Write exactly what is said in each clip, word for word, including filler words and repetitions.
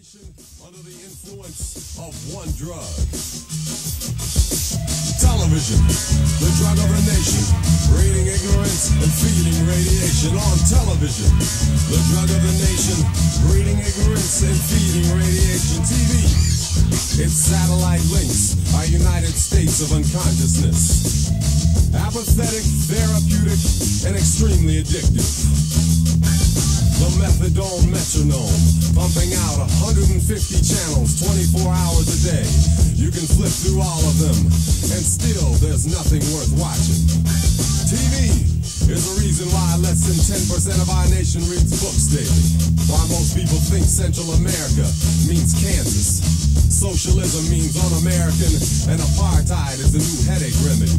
nation under the influence of one drug. Television, the drug of the nation, breeding ignorance and feeding radiation. On television, the drug of the nation, breeding ignorance and feeding radiation. T V, its satellite links our United States of unconsciousness. Apathetic, therapeutic, and extremely addictive. The methadone metronome, pumping out one hundred fifty channels twenty-four hours a day. You can flip through all of them, and still there's nothing worth watching. T V is the reason why less than ten percent of our nation reads books daily. Why most people think Central America means Kansas. Socialism means un-American, and apartheid is the new headache remedy.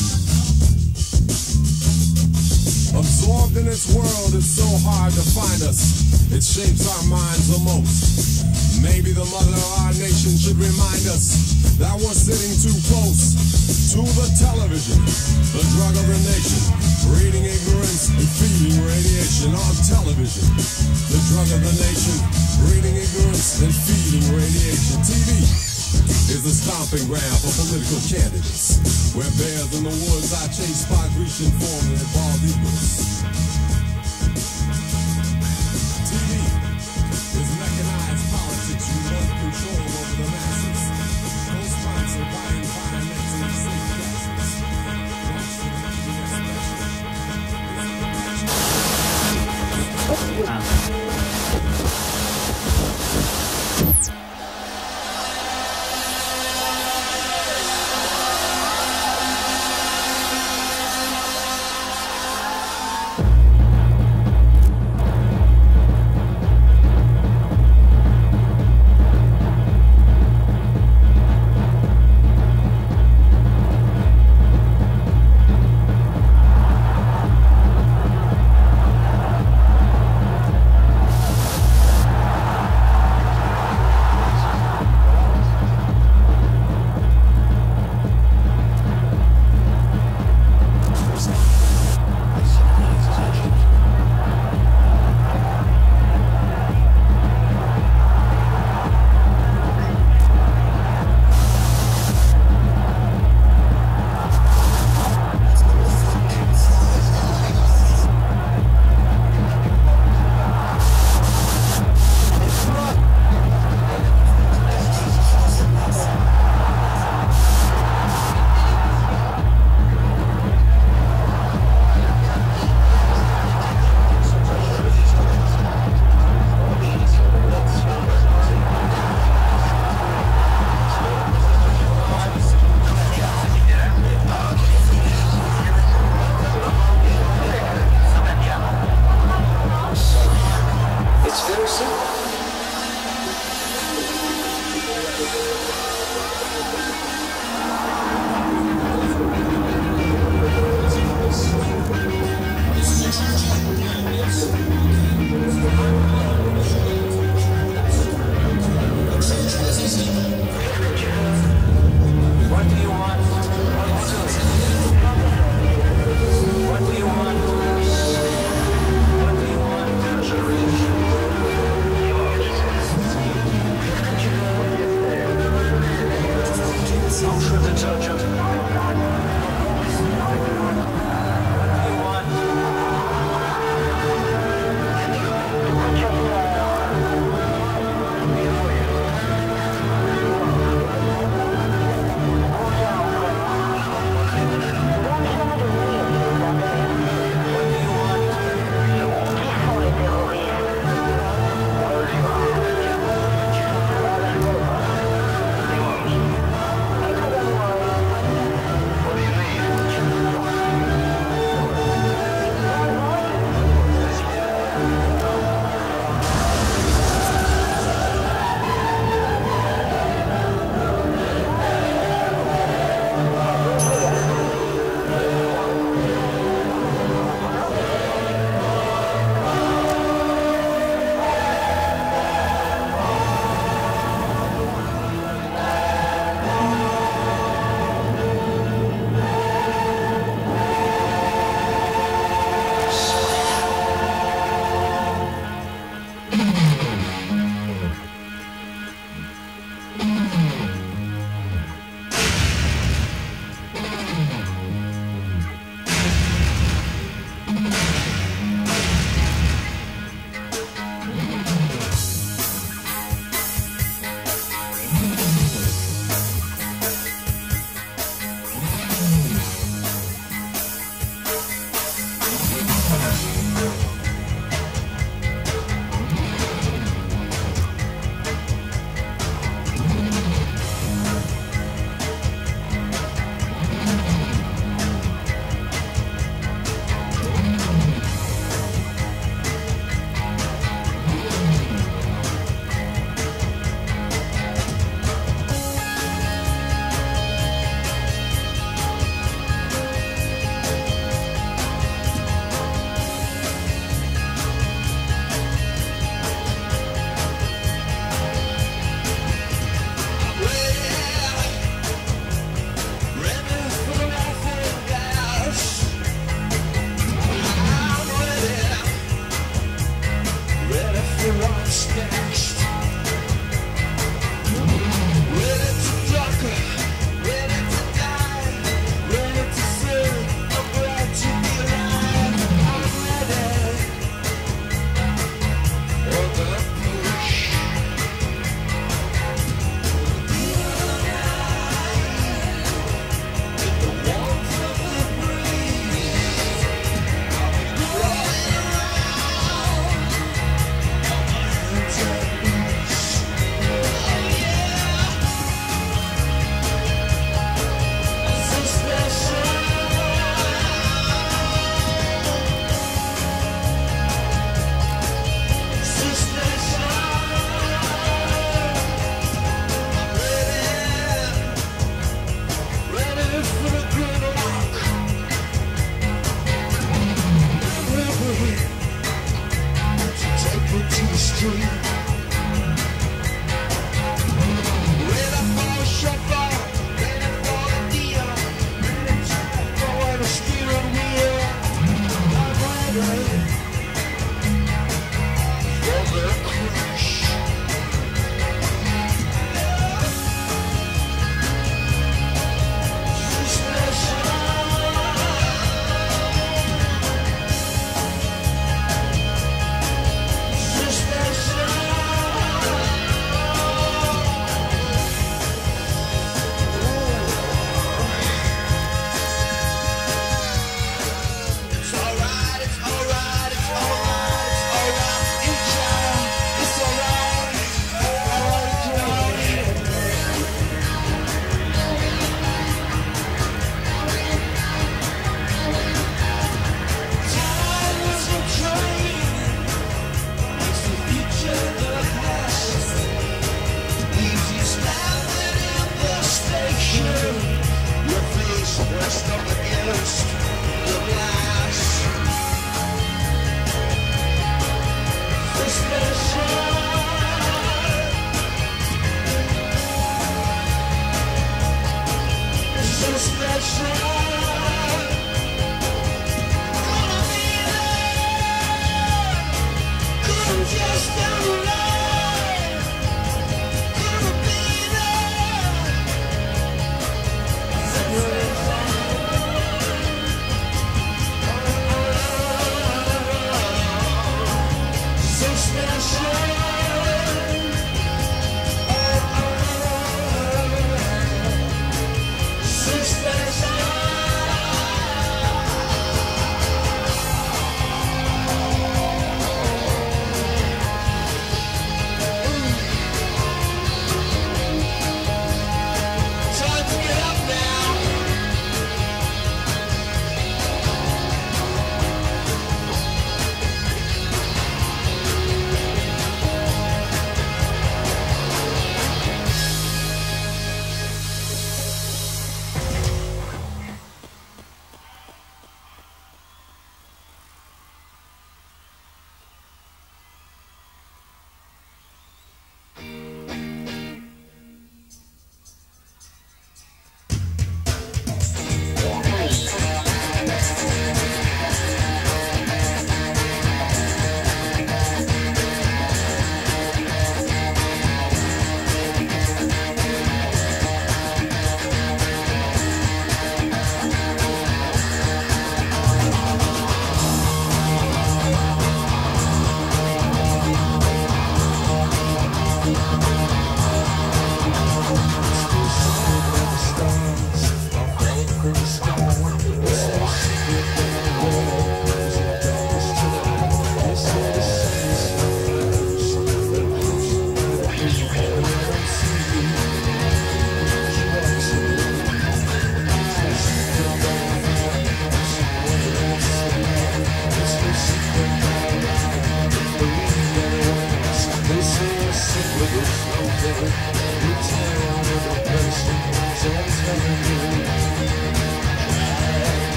Absorbed in its world, it's so hard to find us. It shapes our minds the most. Maybe the mother of our nation should remind us that we're sitting too close to the television, the drug of the nation, breeding ignorance and feeding radiation. On television, the drug of the nation, breeding ignorance and feeding radiation. T V is the stomping ground for political candidates, where bears in the woods I chase spots reaching for and bald eagles. T V is mechanized politics, remote control over the masses, co-sponsored by environmentally safe gases. Watch the P B S special.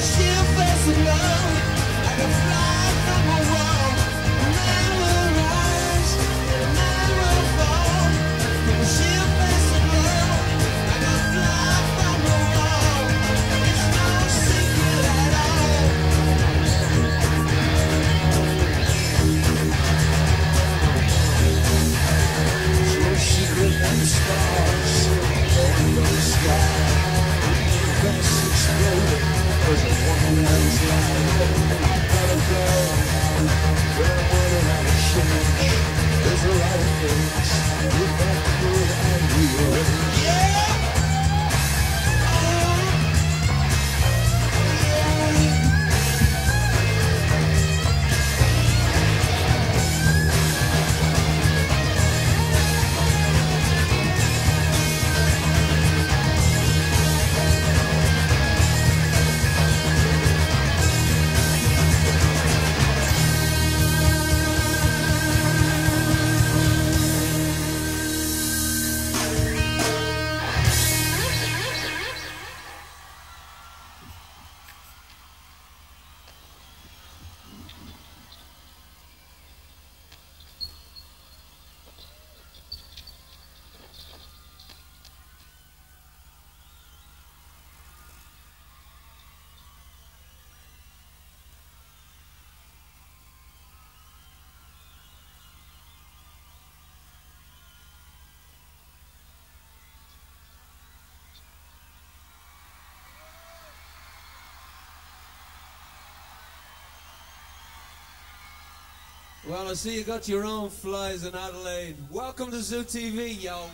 Well, I see you got your own flies in Adelaide. Welcome to Zoo T V, yo.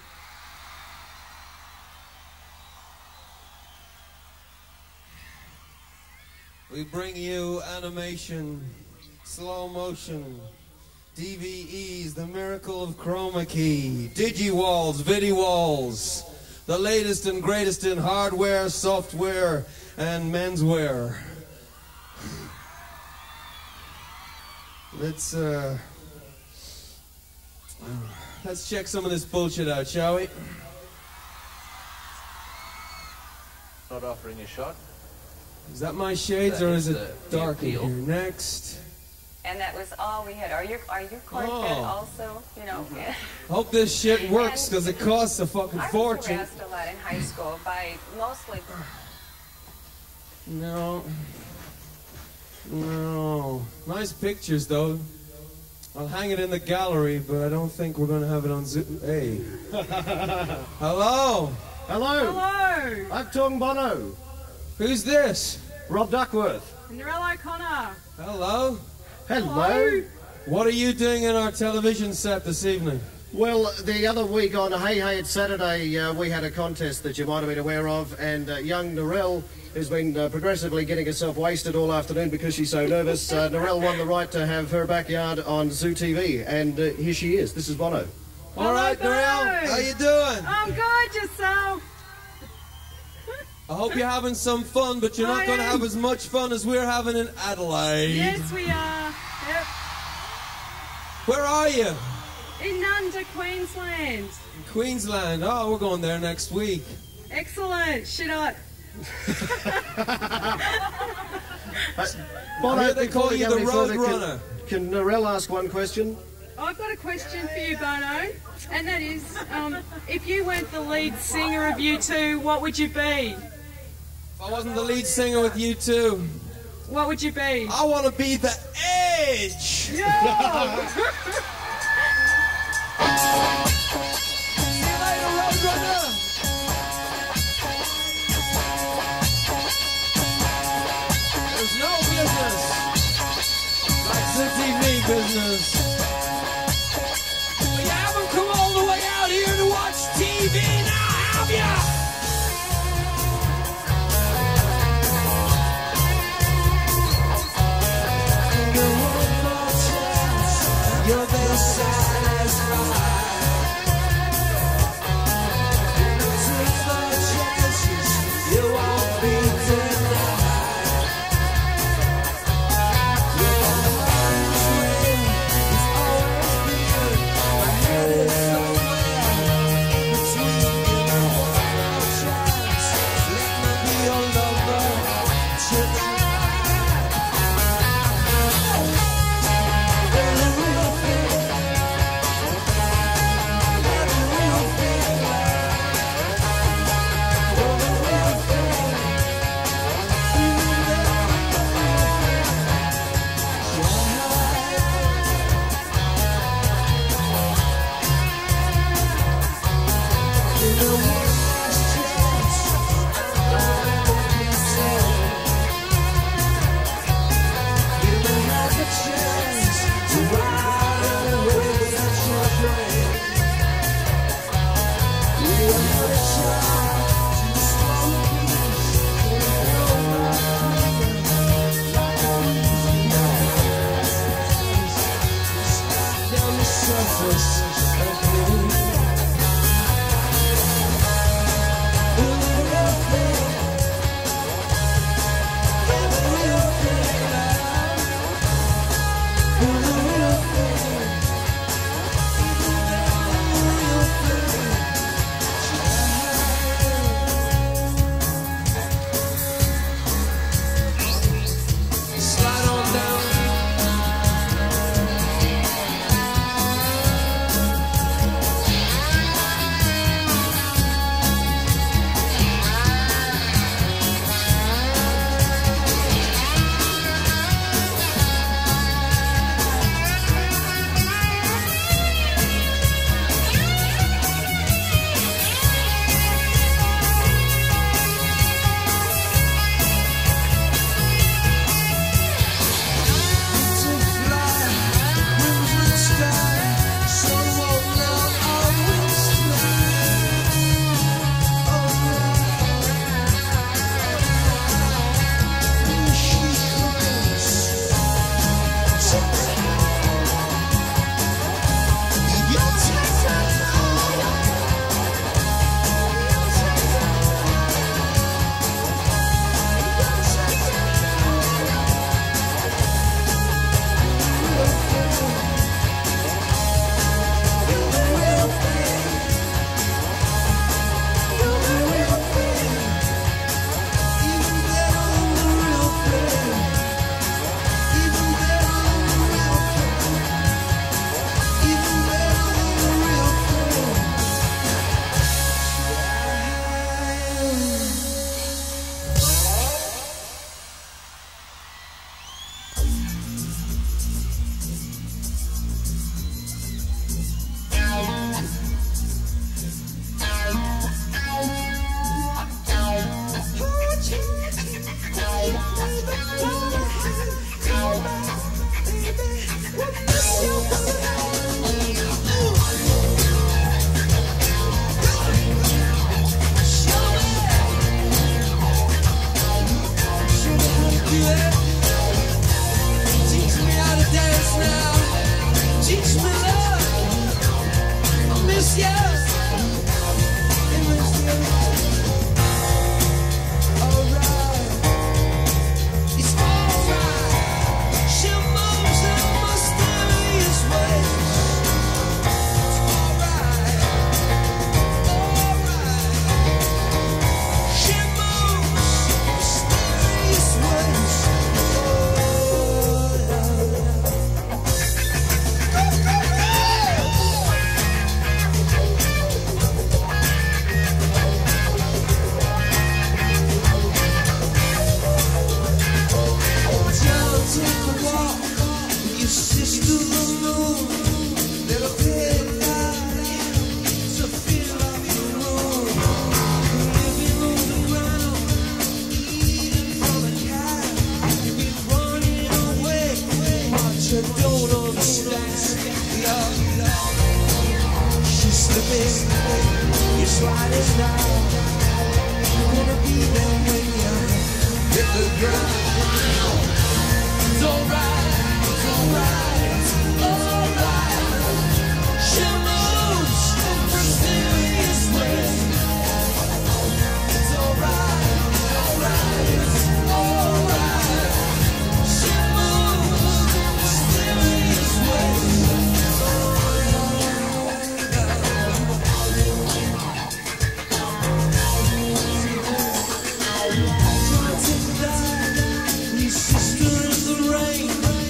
We bring you animation, slow motion, D V Es, the miracle of chroma key, digi-walls, vidi-walls, the latest and greatest in hardware, software, and menswear. Let's, uh, let's check some of this bullshit out, shall we? Not offering a shot. Is that my shades That or is is the- it the dark in appeal. here? Next. And that was all we had. Are you are you corn fed Oh. also? You know. Yeah. Hope this shit works because it costs a fucking I was fortune. harassed a lot in high school by mostly. No. No. Nice pictures though. I'll hang it in the gallery, but I don't think we're going to have it on Zoom. Hey. Hello. Hello. Hello, I'm Tom Bono. Who's this? Rob Duckworth. Narelle O'Connor. Hello. Hello. What are you doing in our television set this evening? Well, the other week on Hey Hey It's Saturday, uh, we had a contest that you might have been aware of, and uh, young Narelle, who's been uh, progressively getting herself wasted all afternoon because she's so nervous, uh, Narelle won the right to have her backyard on Zoo T V, and uh, here she is. This is Bono. All right, Bono. Narelle. How you doing? I'm good, yourself. I hope you're having some fun, but you're not I going to am. have as much fun as we're having in Adelaide. Yes, we are. Yep. Where are you? In Nunda, Queensland. Queensland. Oh, we're going there next week. Excellent. Shit up. Uh, Bono, I hear they before call we you go the any further, Road can- Runner. Can Narelle ask one question? I've got a question for you, Bono, and that is, um, if you weren't the lead singer of U two, what would you be? If I wasn't the lead singer with you two, What would you be? I want to be the Edge. Yeah. See you later, Road Runner. There's no business like the T V business. But you haven't come all the way out here to watch T V now, have ya? You're there I don't understand. She's slipping, you're sliding now. You're gonna be there when you hit the ground. It's alright, it's alright, it's alright. She moves in mysterious ways. It's alright, it's alright, it's alright. She moves in mysterious ways. Sister in the rain.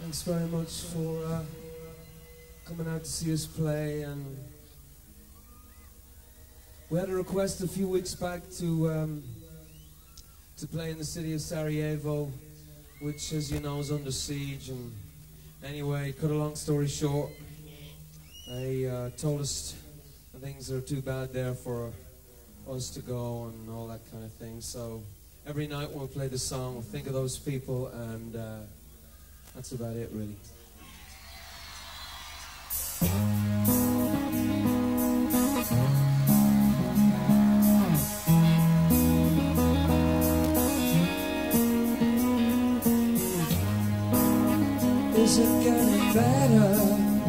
Thanks very much for uh, coming out to see us play. And we had a request a few weeks back to um, to play in the city of Sarajevo, which, as you know, is under siege. And anyway, cut a long story short, they uh, told us things are too bad there for us to go and all that kind of thing. So every night we'll play the song, we'll think of those people, and uh, that's about it, really. Is it getting better?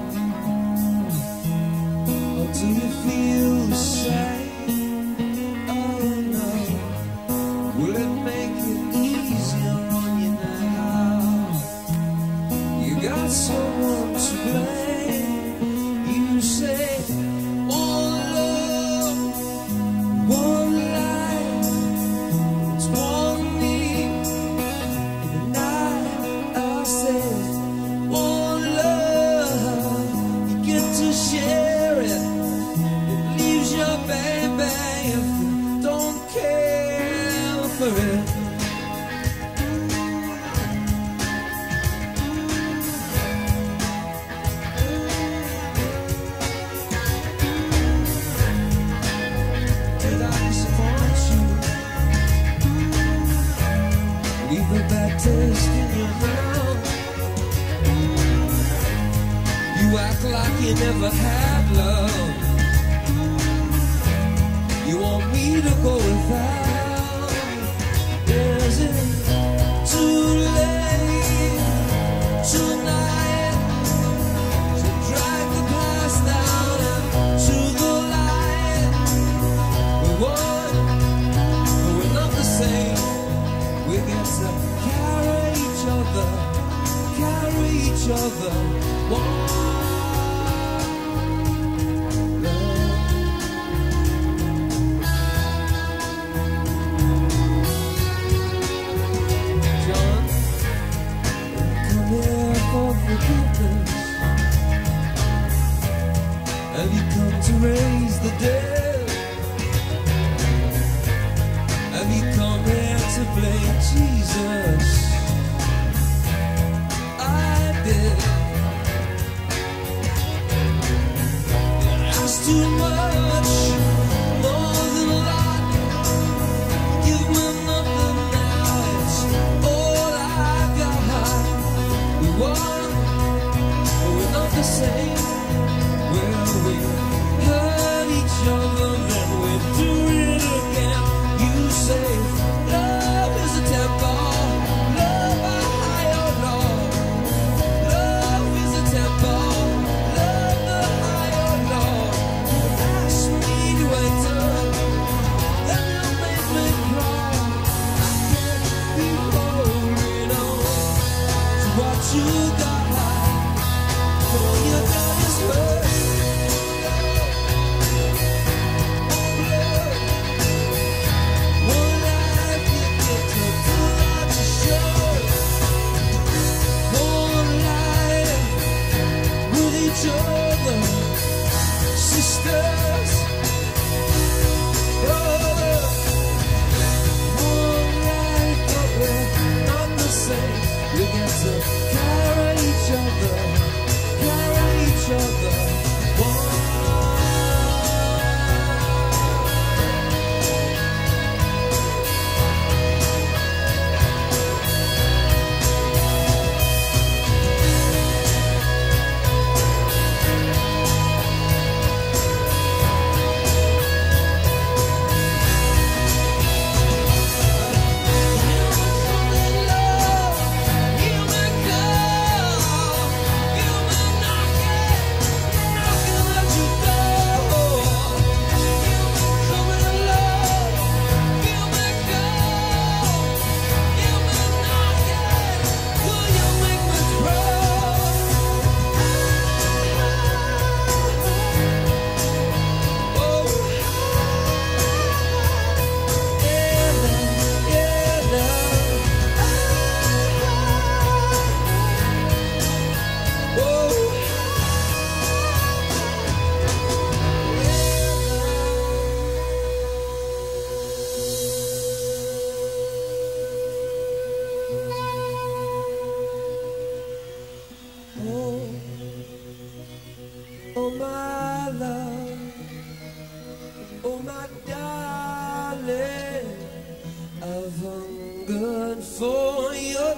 Or do you feel the same? Oh no. Will it make it easier on you now? You got someone to blame. You say, one love, one life, it's one me. And the night I say, one love, you get to share it. It leaves your baby if you don't care for it. Did I disappoint you? Leave a bad taste in your mouth. You act like you never had love. You want me to go without? Is it too late tonight to drag the past down into the light? We're one, but we're not the same. We get to carry each other, carry each other. One. Have you come to raise the dead? Have you come here to blame Jesus? I did. That's too much, more than a lot. Give me nothing now, it's all I got. We won, but we're not the same. Well, we hurt each other, then we do it again. You say love is a temple,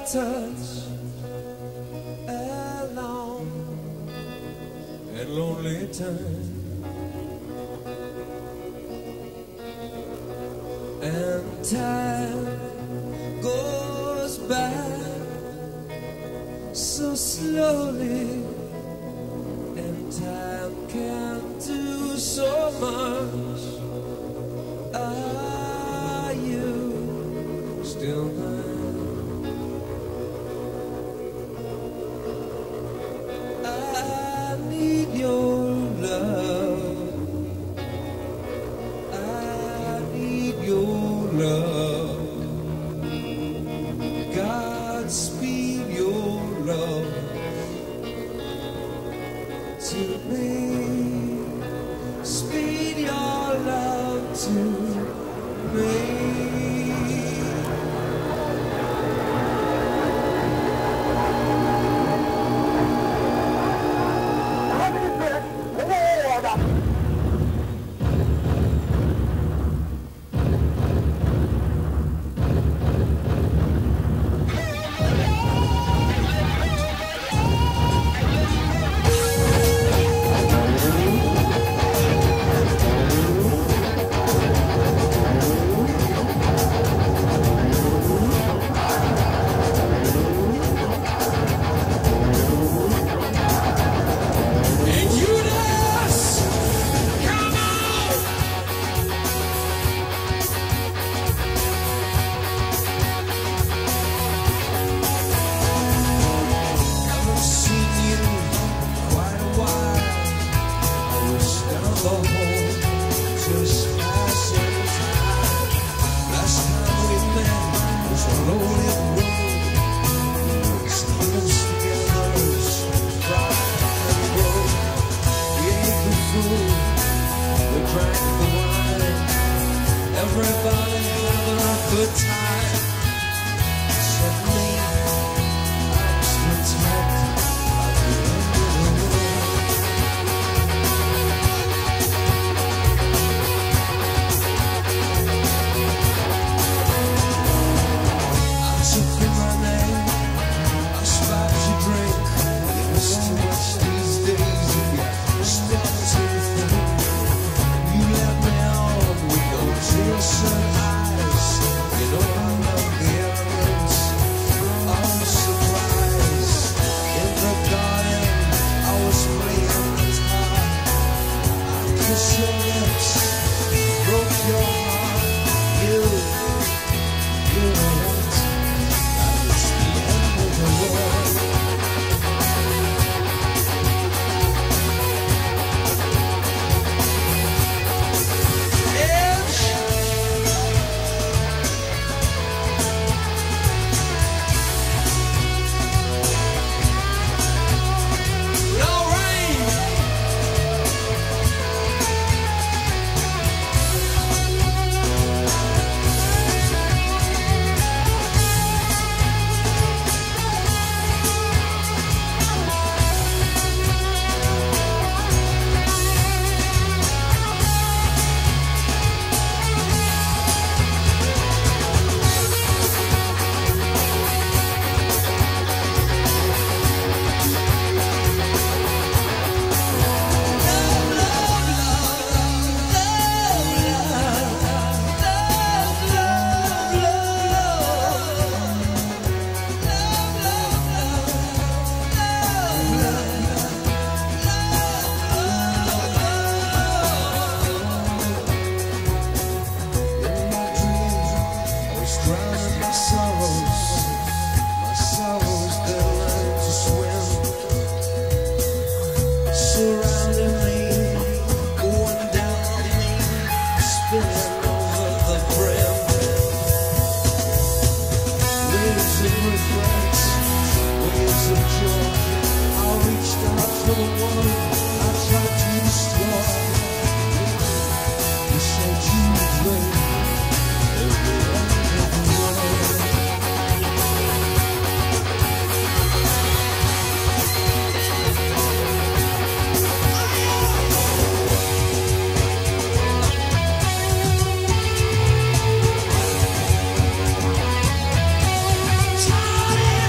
touch a long and lonely time. And time goes by so slowly, and time can do so much. Are you still mine? I need your love. I need your love. Godspeed your love to me. Speed your love to me. Everybody having a good time. Suddenly, I was attacked by the end of the world. I took in my name, I spied your drink. It was too much these days if you start to think. You let me on with those innocent eyes. You know I love the elements. I'm surprised. In the garden, I was playing guitar. I kissed your lips, broke your heart. You, you went. That was the end of the world. Time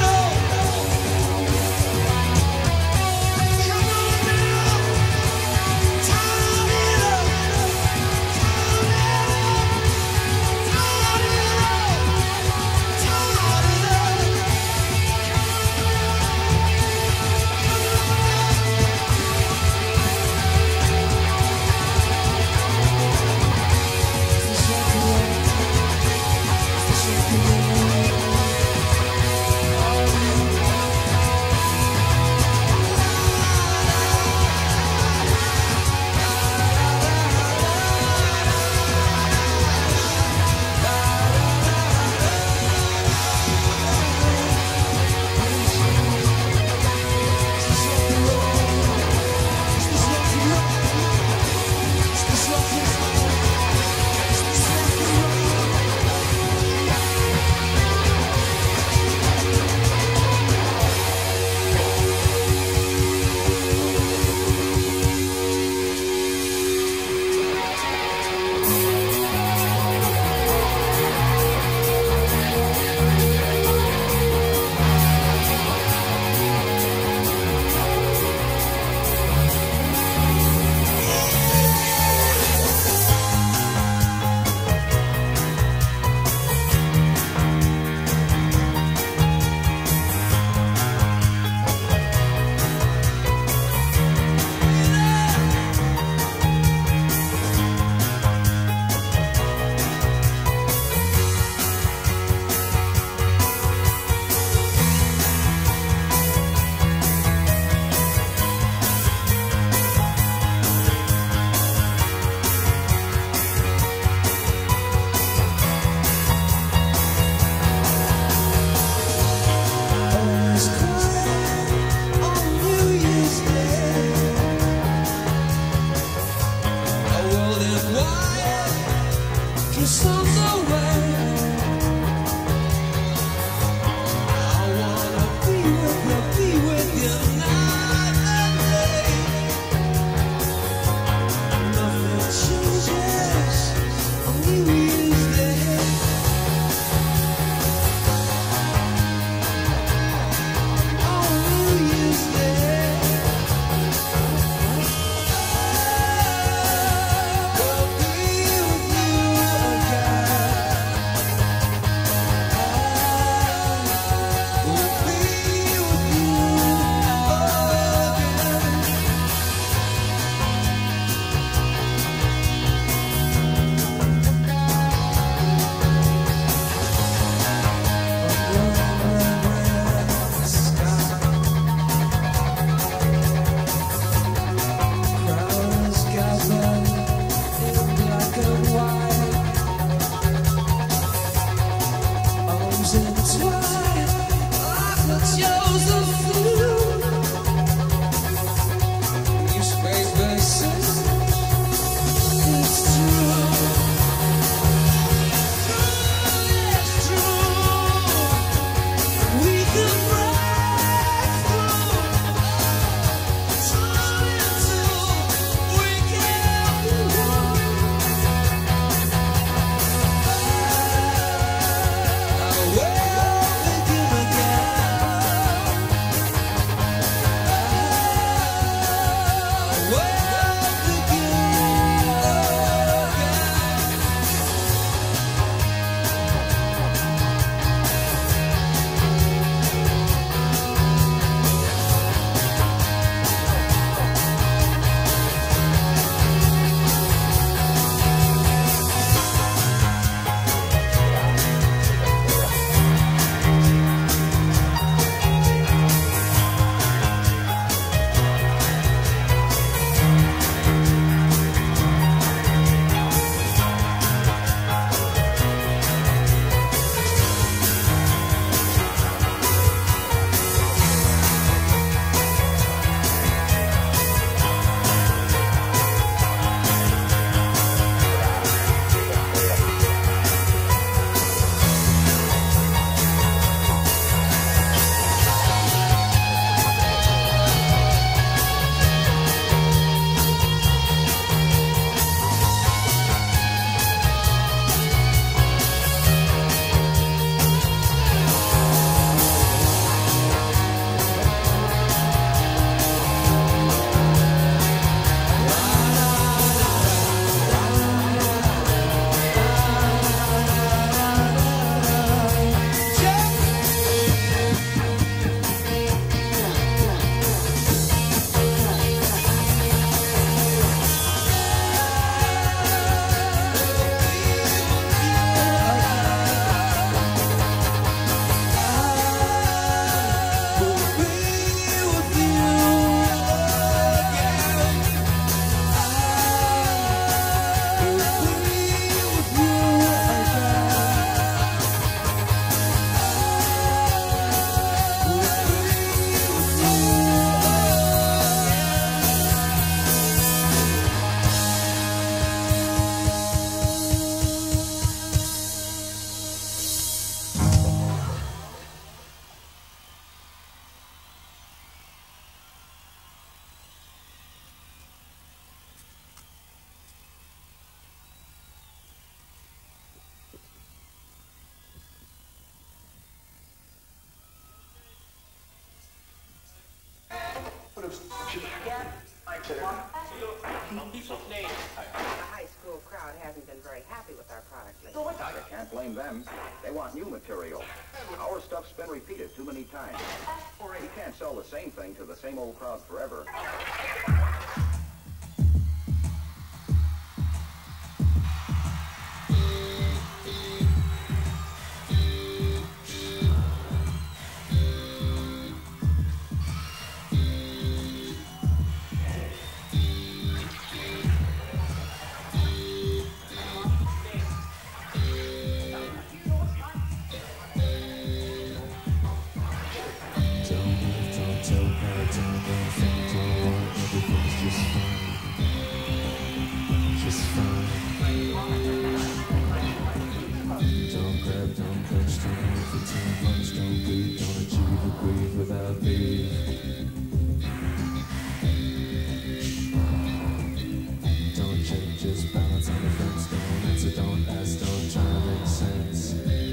high school crowd hasn't been very happy with our product lately. I can't blame them. They want new material. Our stuff's been repeated too many times. We can't sell the same thing to the same old crowd forever. Don't tell, don't tell, don't tell, don't tell, strain for too much. Don't breathe, don't achieve or breathe without leave. Don't check, just balance on the fence. Don't answer, don't ask, don't try to make sense.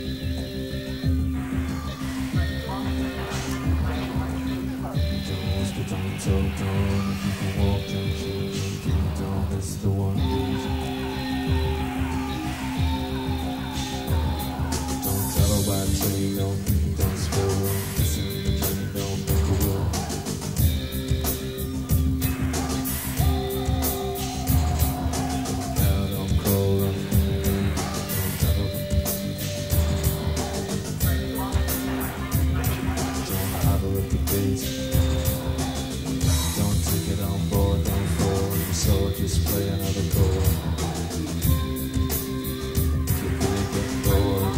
Don't whisper, don't talk, don't. If you can walk, don't shoot, don't keep, don't miss the one reason. Don't tell her why train, don't think, don't spill, don't listen to the dream, don't make a will. Don't cow, don't crow, don't think, don't tell her. Don't holler at the base. Don't take it on board, don't fall in the sword, just play another chord. You really get bored.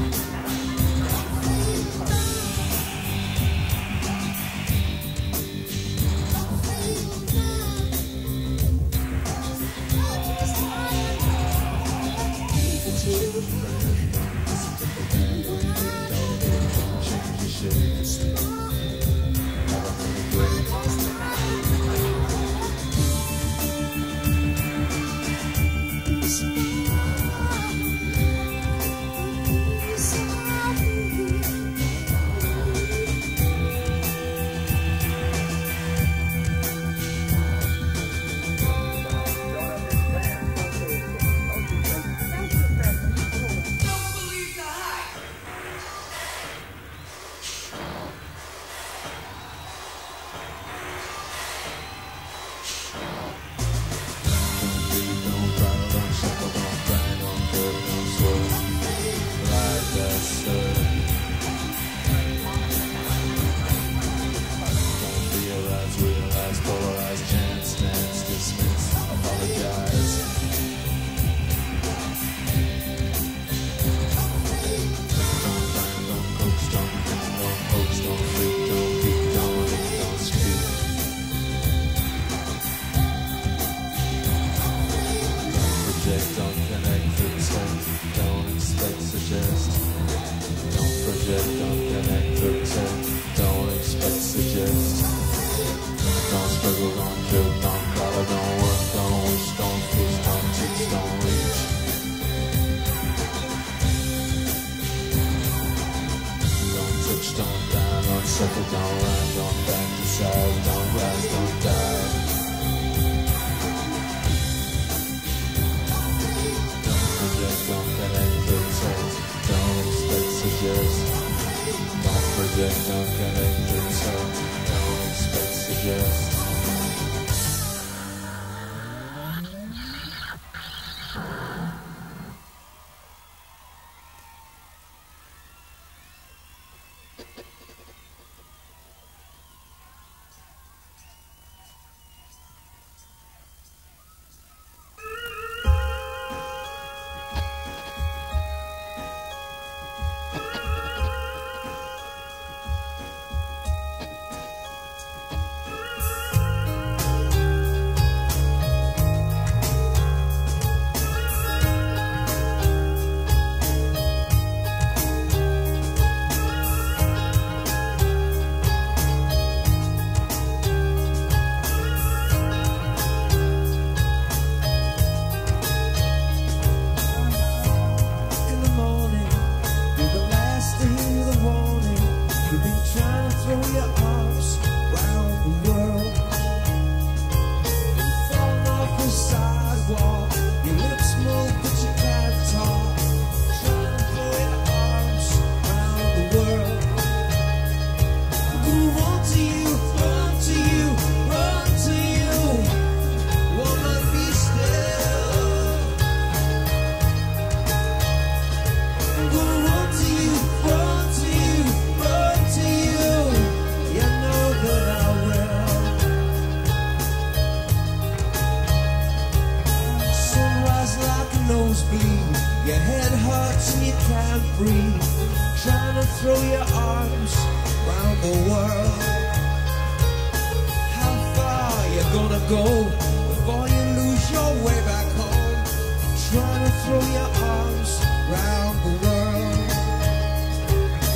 Trying to throw your arms round the world.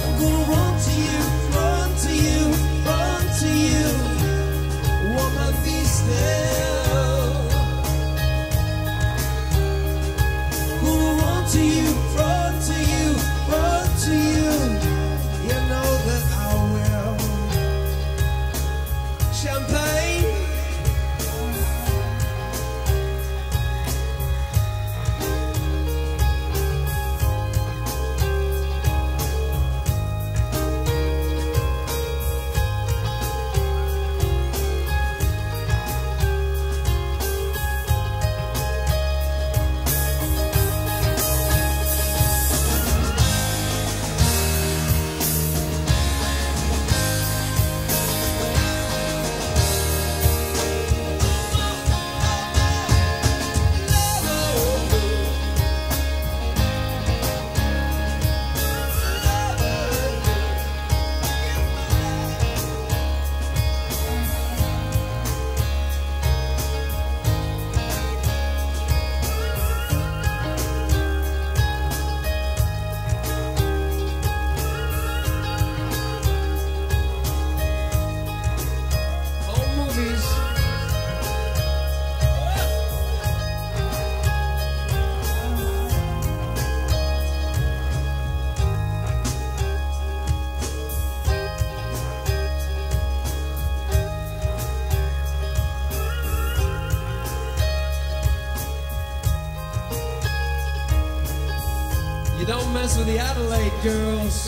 You don't mess with the Adelaide girls.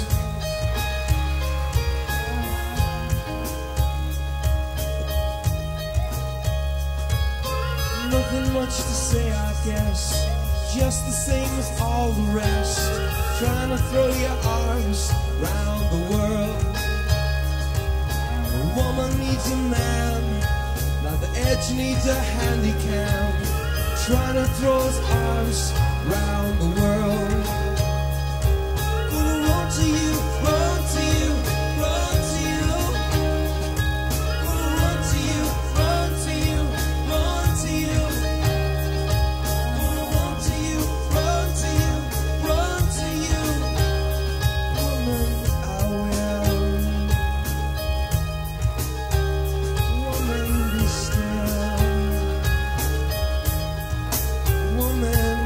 Nothing much to say, I guess. Just the same as all the rest. Trying to throw your arms round the world. A woman needs a man, like the edge needs a handicap. Trying to throw his arms round the world. Gonna run to you, run to you, run to you. Gonna run to you, run to you, run to you. Gonna run to you, run to you, run to you. Woman, I will. Woman, be still. Woman,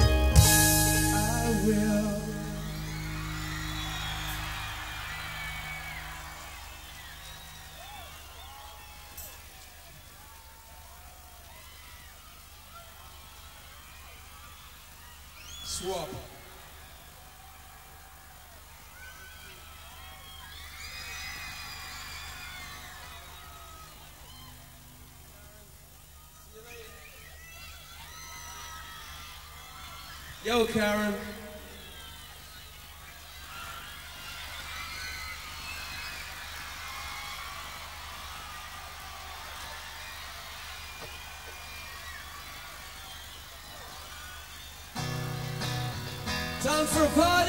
I will. Swap. Yo, Karen. Time for a party.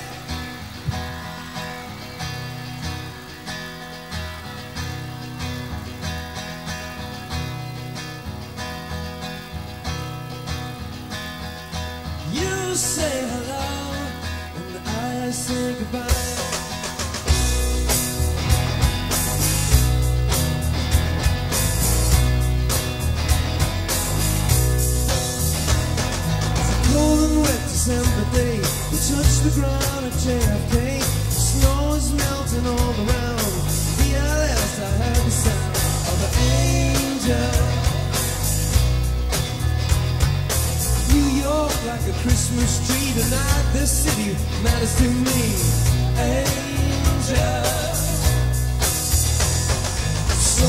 You say hello and I say goodbye. December day, we touch the ground at J F K. Snow is melting all around. B L S, I heard the sound of an angel. New York like a Christmas tree tonight. This city matters to me. Angel. So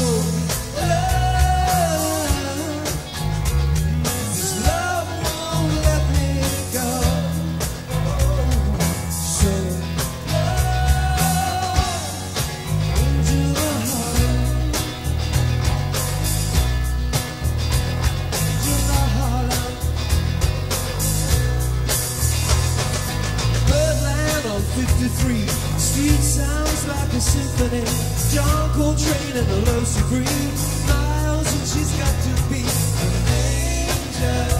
love, this love won't let me go. So love, into the heart, into the heart. Birdland on fifty-three, street sounds like a symphony. John Coltrane and a low supreme. Miles and she's got to be an angel.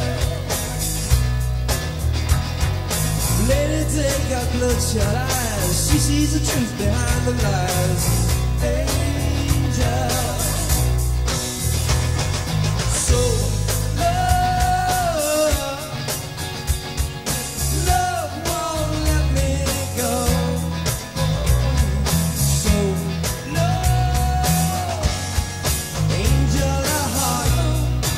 Lady, take out bloodshot eyes. She sees the truth behind the lies. Angel. So love, love won't let me go. So love, angel of heart.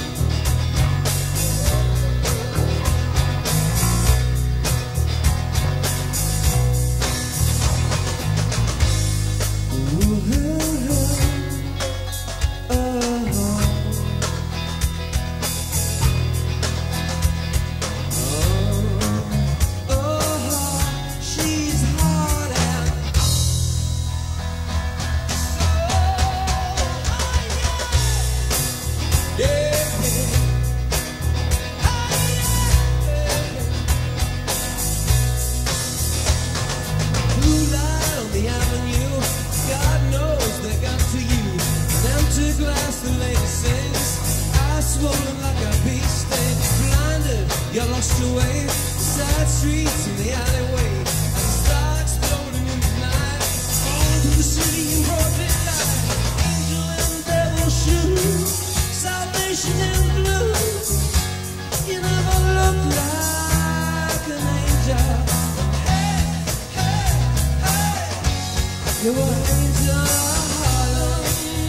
You lost your way, side streets in the alleyway, and the star exploding in the night. Falling through the city in broad daylight. Angel and devil shoes, salvation in blue. You never look like an angel. Hey, hey, hey, you're an angel of Harlem.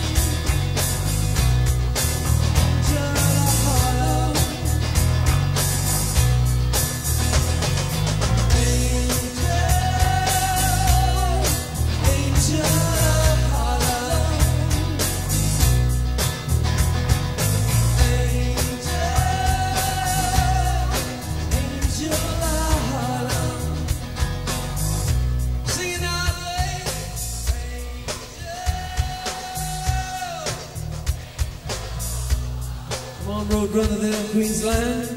Angel of Harlem. Angel. brother there in Queensland.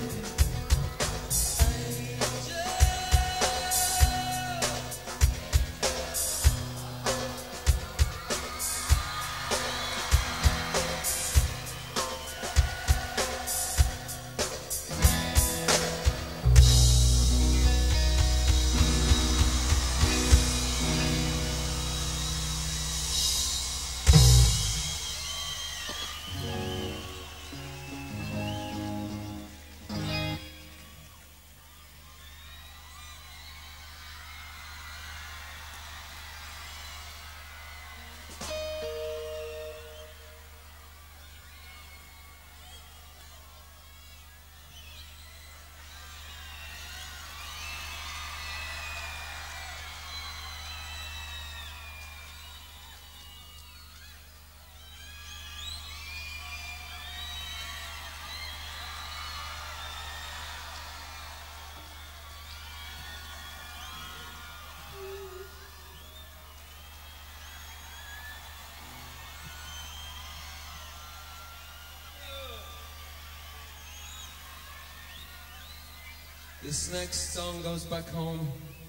This next song goes back home.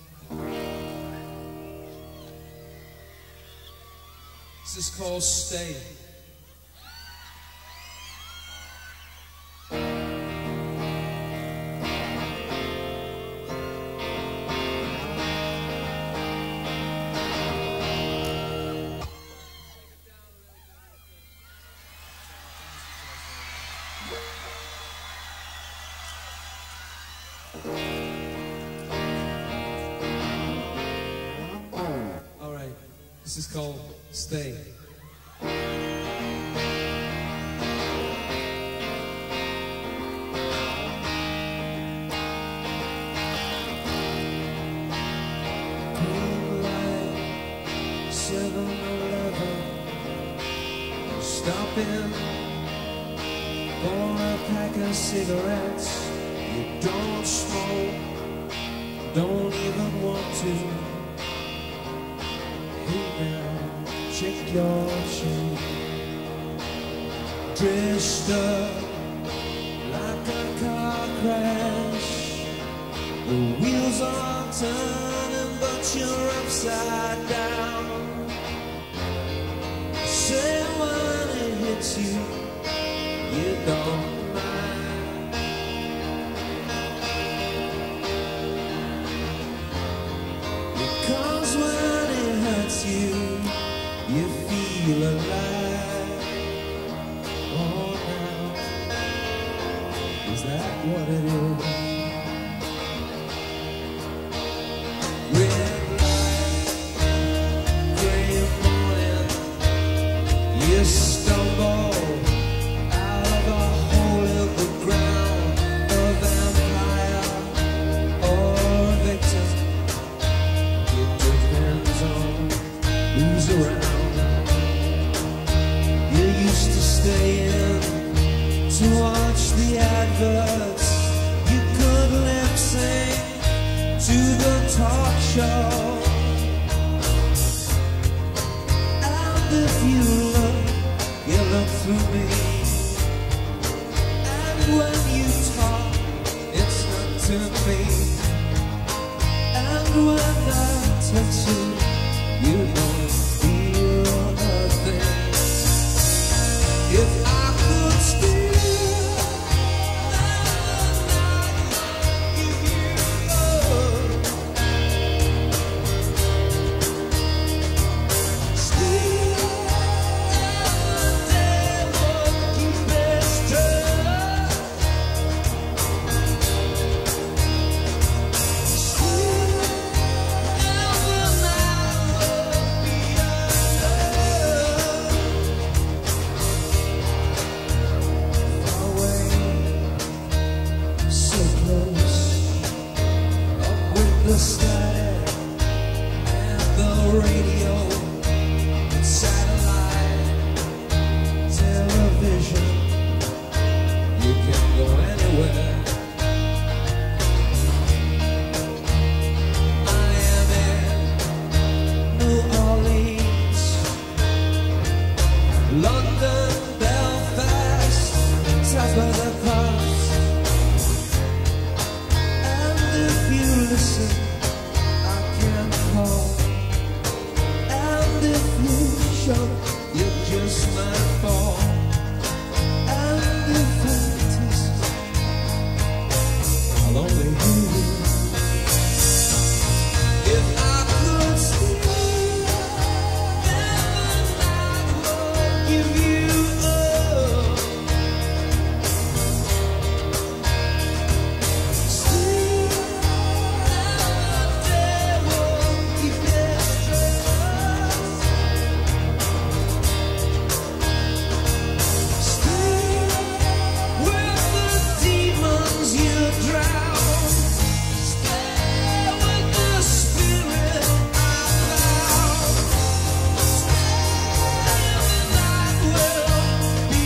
This is called Stay. Alright, this is called Stay. seven eleven, stopping for a pack of cigarettes. You don't smoke, don't even want to. Hey now, check your chain. Dressed up like a car crash. The wheels are turning, but you're upside down. Say when it hits you, you don't mind. Because when it hurts you, you feel alive. Oh, now, is that what it is? Red light, gray morning, you stumble out of a hole in the ground, a vampire or a victim. It depends on who's around. You used to stay in to watch the adverts. You could lip sync to the talk show. And if you look, you look through me. And when you talk, it's not to me. And when I touch you, you don't feel a thing. If I could steal be listen, I can call. And if you show, you just might fall. And if I taste, I'll only hear you. If I could steal, then I would give you up. Still, they won't keep their trust. Still, with the demons you drown. Stay with the spirit I found. And that will be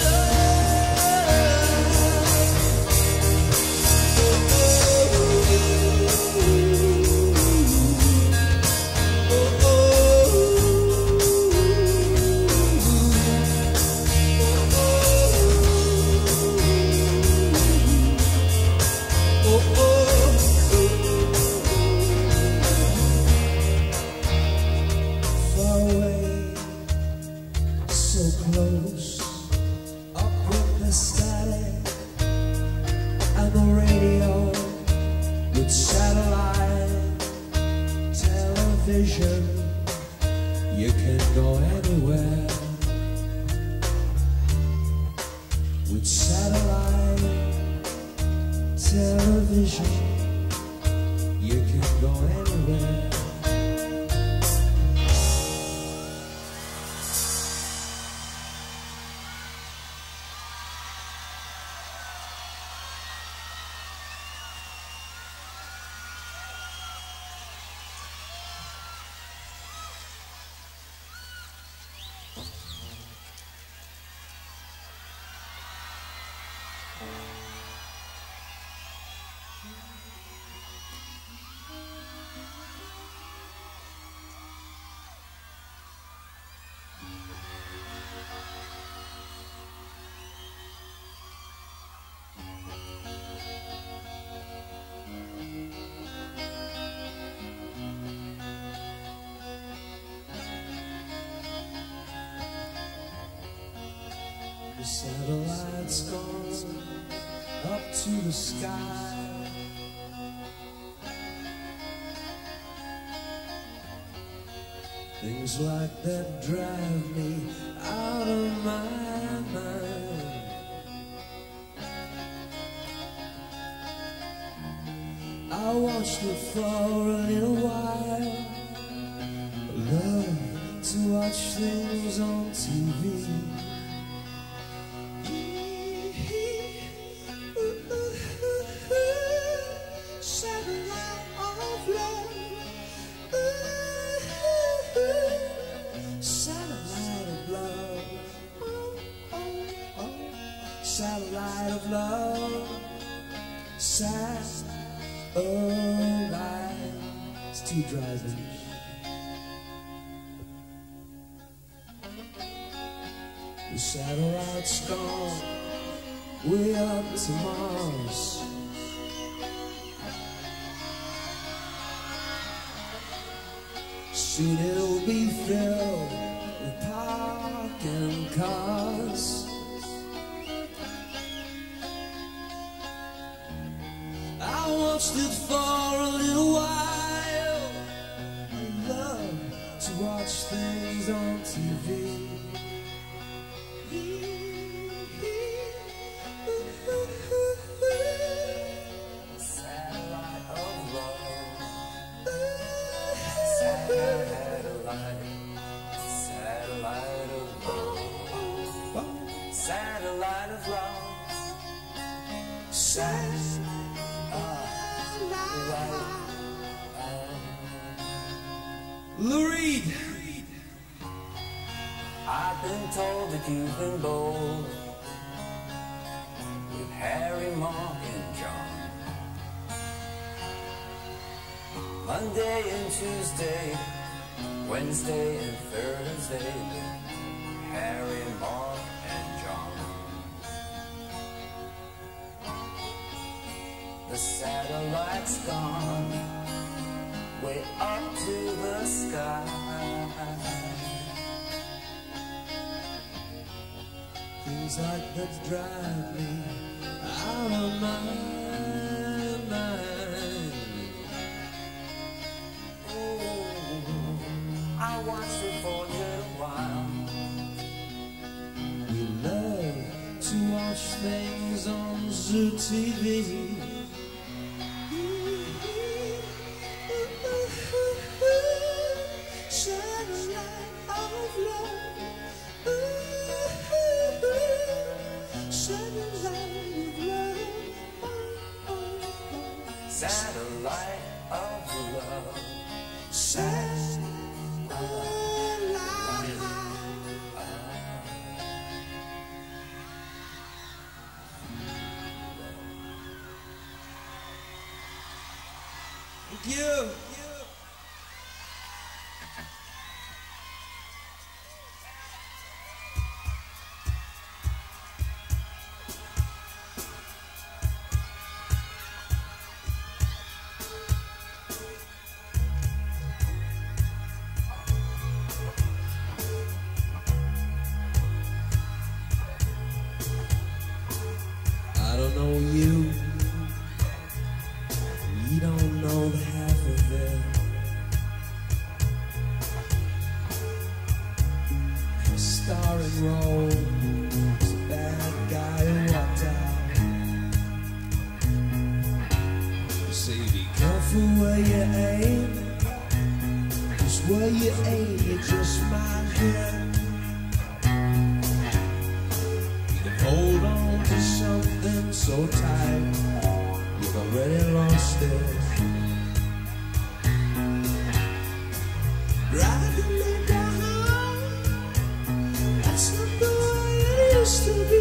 far away, so close, up with the static and the radio, with satellite television, you can go anywhere. With satellite television, you can go anywhere. The satellite's gone up to the sky. Things like that drive me out of my mind. I watched it for a little while. I love to watch things on T V. Satellite of love. Satellite of love. Satellite of love. Satellite. It's too dry, isn't it? The satellite's gone way up to Mars. Soon it'll be filled with parking cars. I watched it for a little while. I love to watch things on T V. Satellite of love. Satellite of love. Satellite of love. Satellite of Lou Reed. I've been told that you've been bold with Harry, Mark, and John. Monday and Tuesday, Wednesday and Thursday, Harry, Mark, and John. The satellite's gone way up to the sky. Things like that drive me out of my mind. Oh, I watched it for a little while. We love to watch things on Zoo T V. Satellite of love. Satellite. Thank you. I don't know you. You don't know the half of it. Starring role, it's a bad guy who walked out. You say be careful where you aim, 'cause where you aim you just might hit. You can hold on to something so tight you've already lost it. Driving me down, that's not the way it used to be.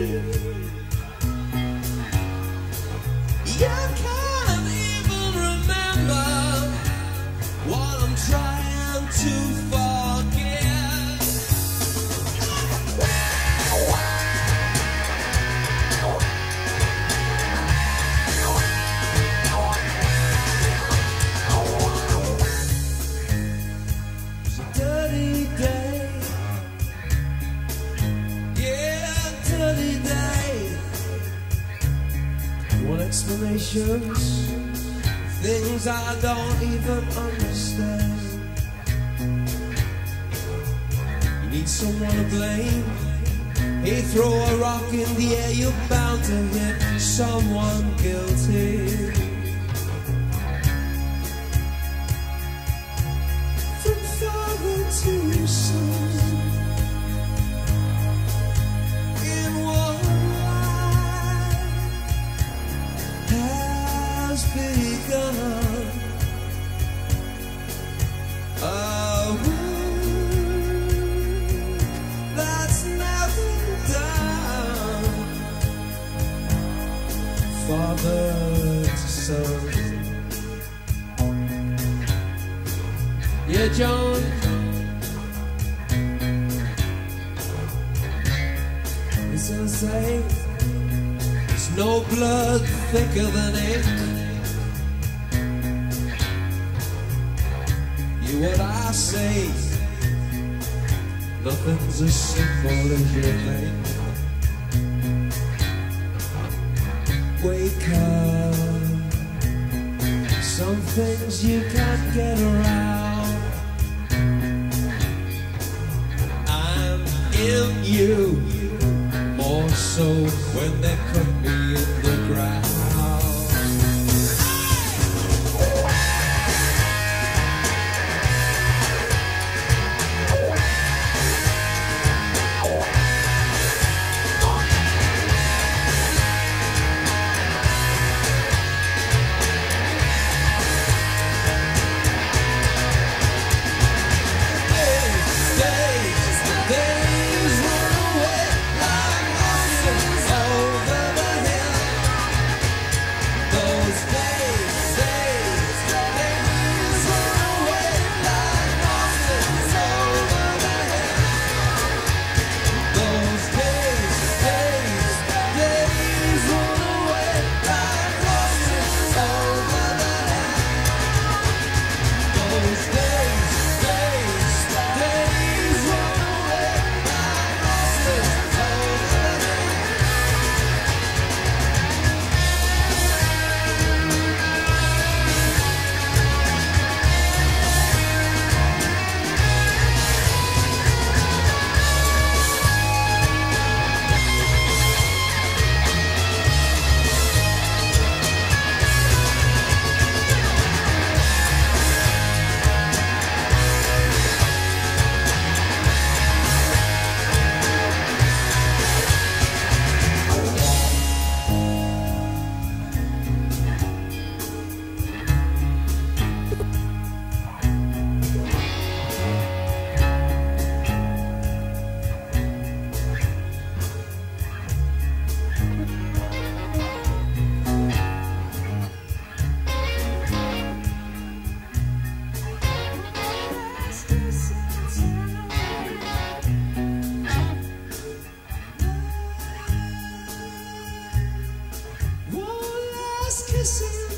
You can't even remember what I'm trying to forget. Explanations, things I don't even understand. You need someone to blame. Hey, throw a rock in the air, you're bound to hit someone guilty. From father to son, in one has begun. A work that's never done. Father to son. Yeah, John. It's the same. There's no blood thicker than ink. You what I say, nothing's as simple as you think. Wake up, some things you can't get around. I'm in you, more so when they put me in the ground. Days run away like oceans over the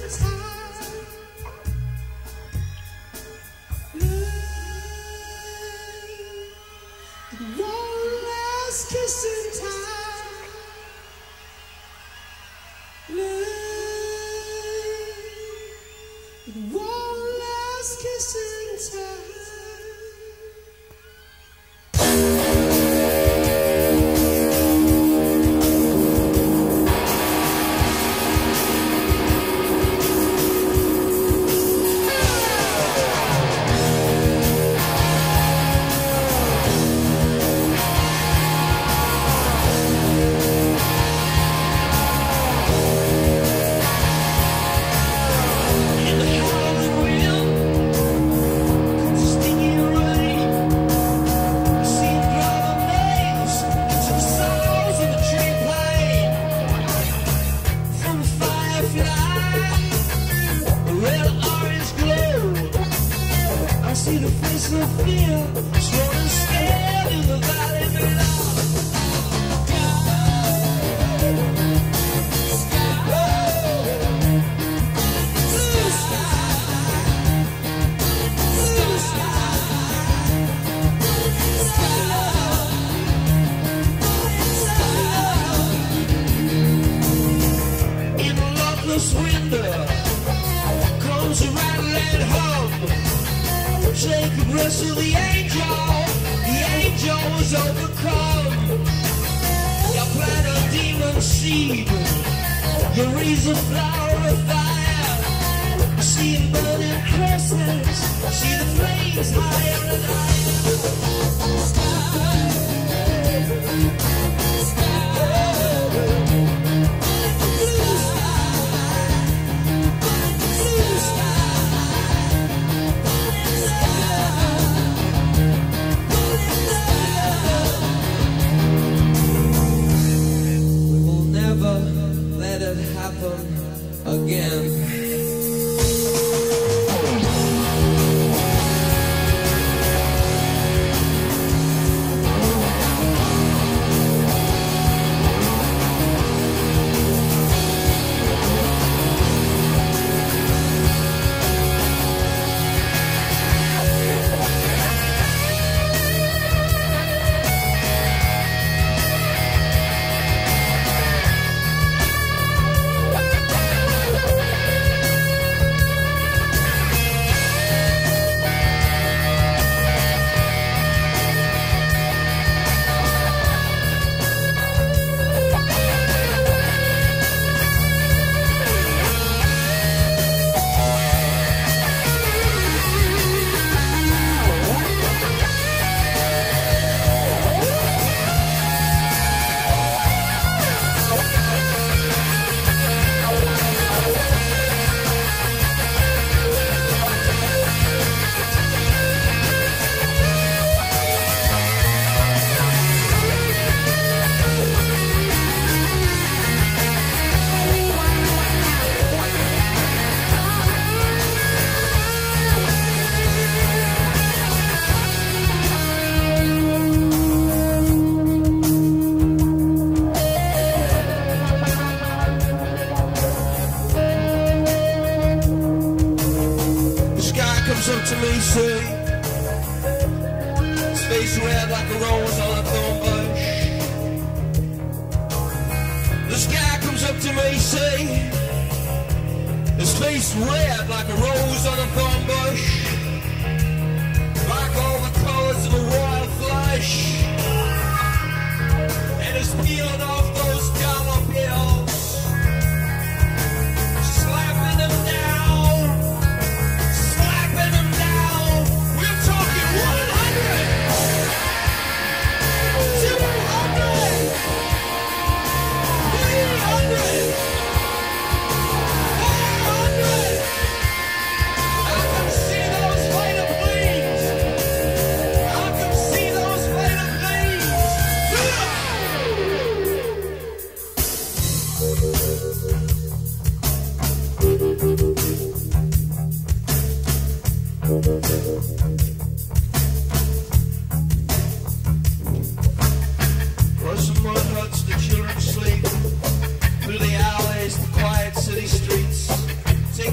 Through the alleys, the quiet city streets,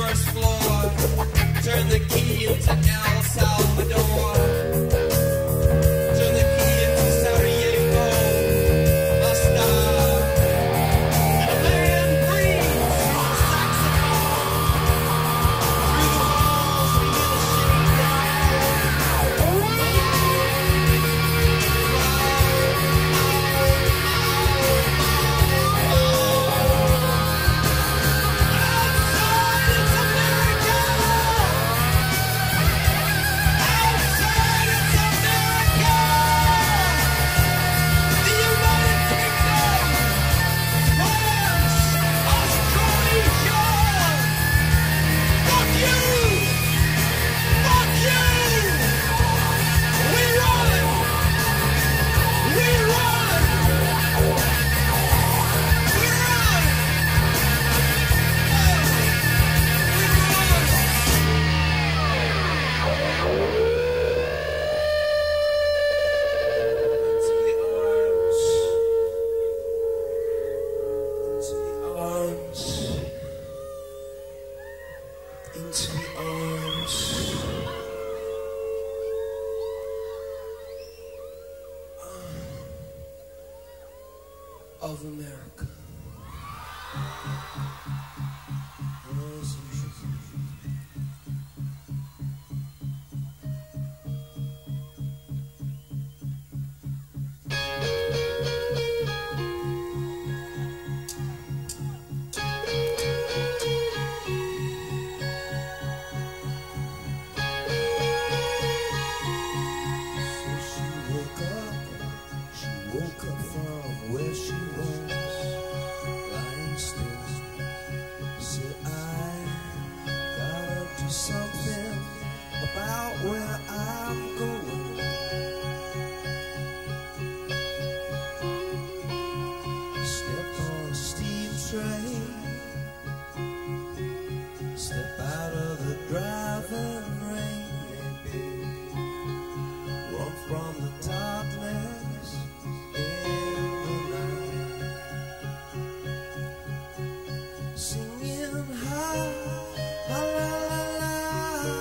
first floor. Turn the key into El Salvador. Turn the key into Sarajevo. Basta. And a man breathes through the saxophone. Through the walls we hear the shitty into the arms of America. Woke up from where she was, lying still. Said I gotta do something about where I'm going. Step on a steam train, step out of the driving rain, maybe run from the darkness. Singing ha, la la la la,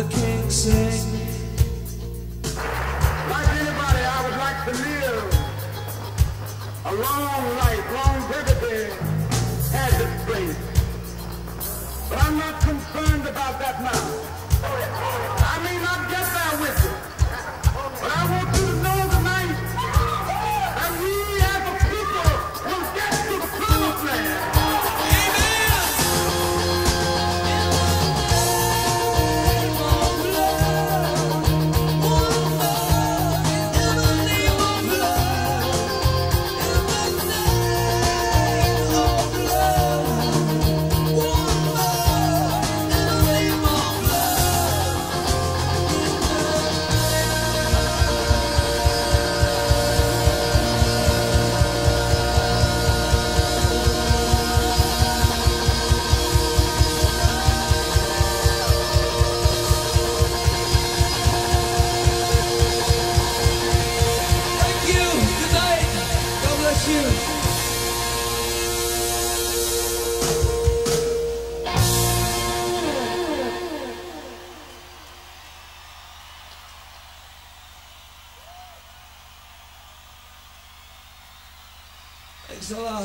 can't sing. Like anybody, I would like to live a long life. Longevity has its place. But I'm not concerned about that now. I may not get there with you, but I want you to know tonight that we as a people will get to the promised land. Thanks a lot.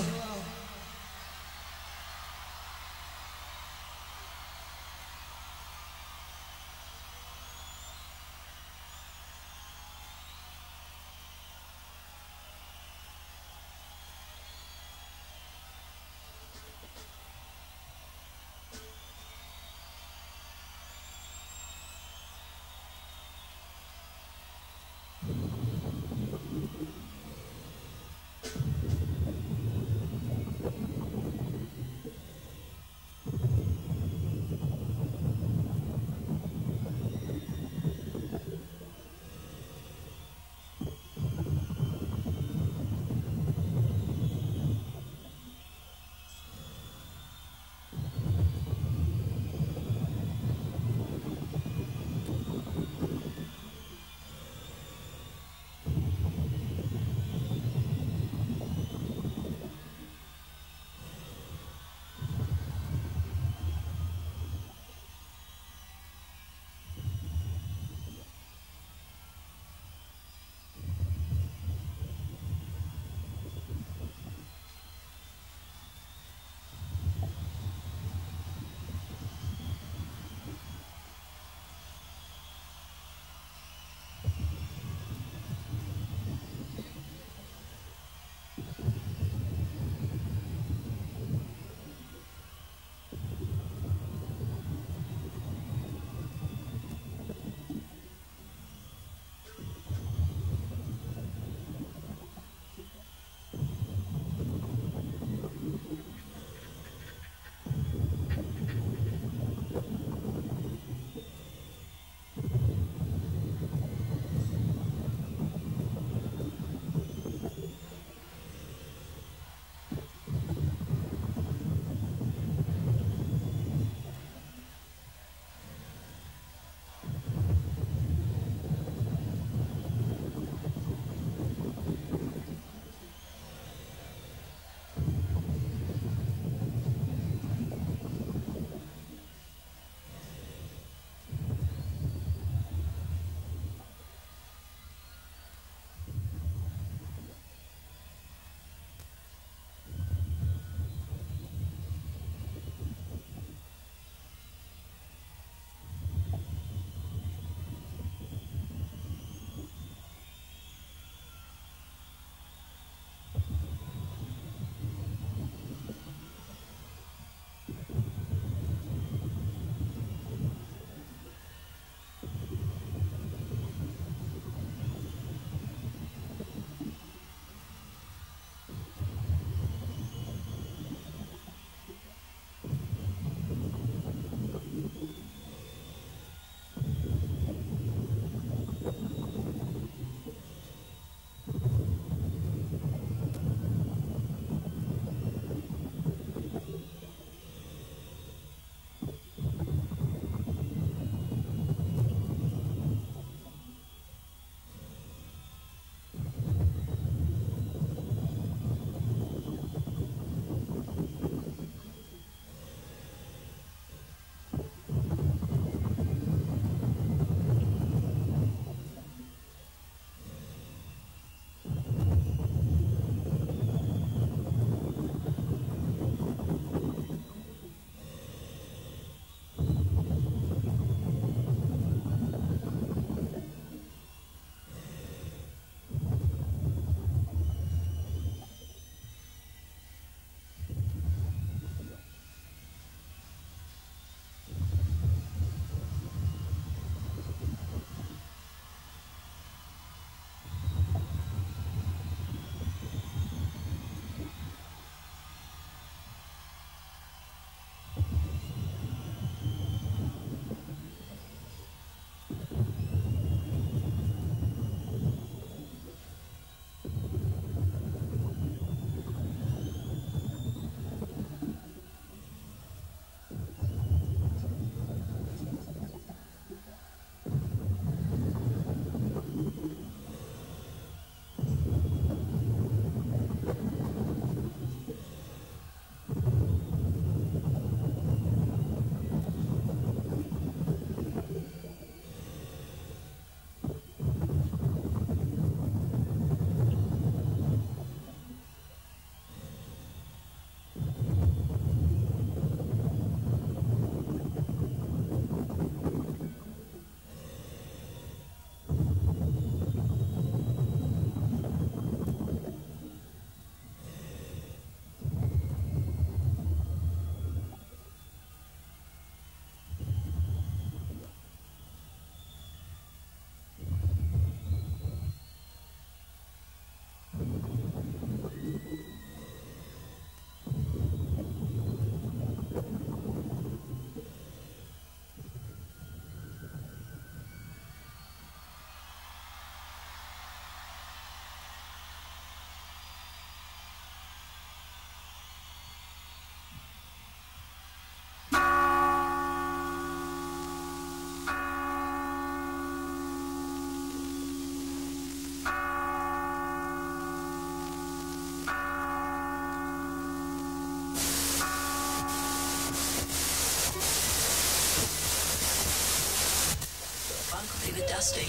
Uncle David Dusty.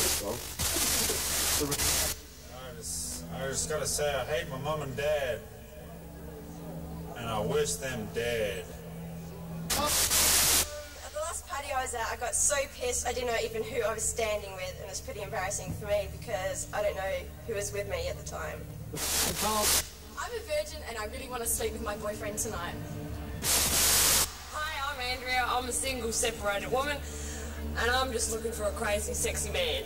I just, I just gotta say, I hate my mum and dad. And I wish them dead. At the last party I was at, I got so pissed I didn't know even who I was standing with, and it was pretty embarrassing for me because I don't know who was with me at the time. I'm a virgin and I really want to sleep with my boyfriend tonight. Hi, I'm Andrea. I'm a single, separated woman, and I'm just looking for a crazy, sexy man.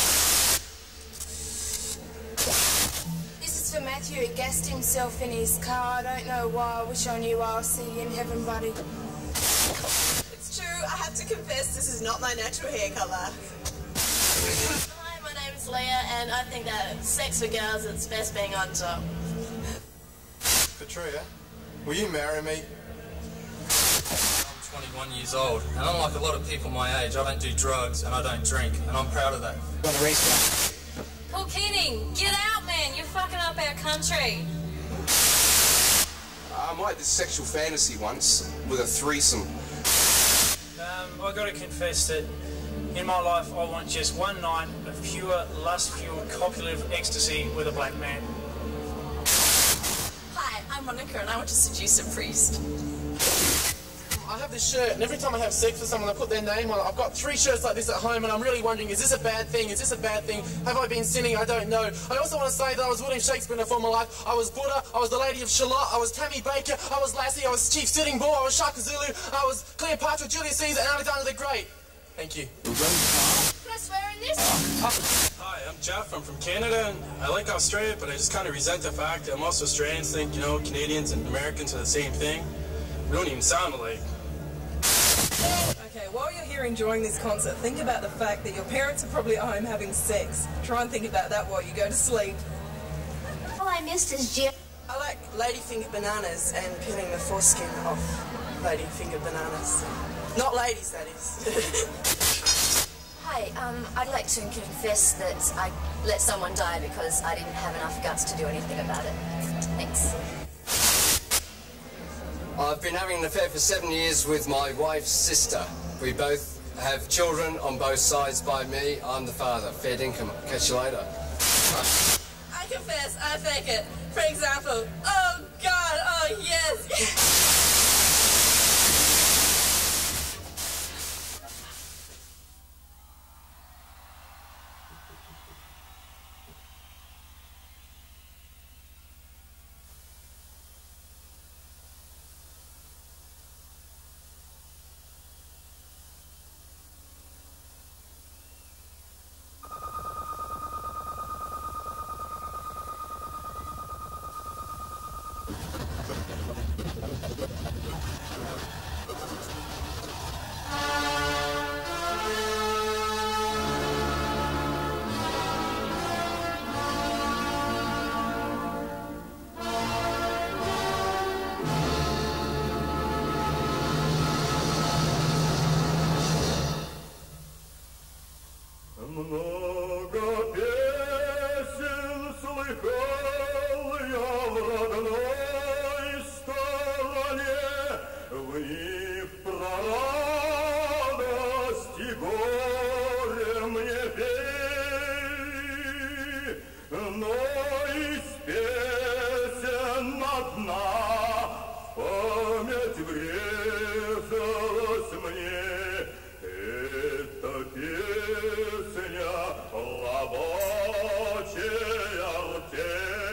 This is for Matthew. He gassed himself in his car. I don't know why. I wish I knew why. I'll see you in heaven, buddy. It's true, I have to confess this is not my natural hair colour. Hi, my name's Leah, and I think that sex with girls is best being on top. Patria, will you marry me? I'm twenty-one years old, and unlike a lot of people my age, I don't do drugs and I don't drink, and I'm proud of that. Paul Keating, get out, man! You're fucking up our country. I might have this sexual fantasy once with a threesome. Um, I gotta confess that in my life I want just one night of pure, lust-fueled, copulative ecstasy with a black man. Hi, I'm Monica, and I want to seduce a priest. I have this shirt, and every time I have sex with someone, I put their name on it. I've got three shirts like this at home, and I'm really wondering, is this a bad thing? Is this a bad thing? Have I been sinning? I don't know. I also want to say that I was William Shakespeare in a former life. I was Buddha, I was the Lady of Shalott, I was Tammy Baker, I was Lassie, I was Chief Sitting Bull, I was Shaka Zulu, I was Cleopatra, Julius Caesar, and Alexander the Great. Thank you. Can I swear in this? Hi, I'm Jeff. I'm from Canada, and I like Australia, but I just kind of resent the fact that most Australians think, you know, Canadians and Americans are the same thing. We don't even sound alike. Okay, while you're here enjoying this concert, think about the fact that your parents are probably at home having sex. Try and think about that while you go to sleep. Hello, Missus Jim. I like ladyfinger bananas and peeling the foreskin off ladyfinger bananas. Not ladies, that is. Hi, um, I'd like to confess that I let someone die because I didn't have enough guts to do anything about it. Thanks. I've been having an affair for seven years with my wife's sister. We both have children on both sides by me. I'm the father. Fair income. Catch you later. I confess, I fake it. For example, oh God, oh yes. Много песен слыхал я в родной стороне, в них про радость и горе мне пели, но из песен одна в память врезалась мне. Это песня рабочая артель.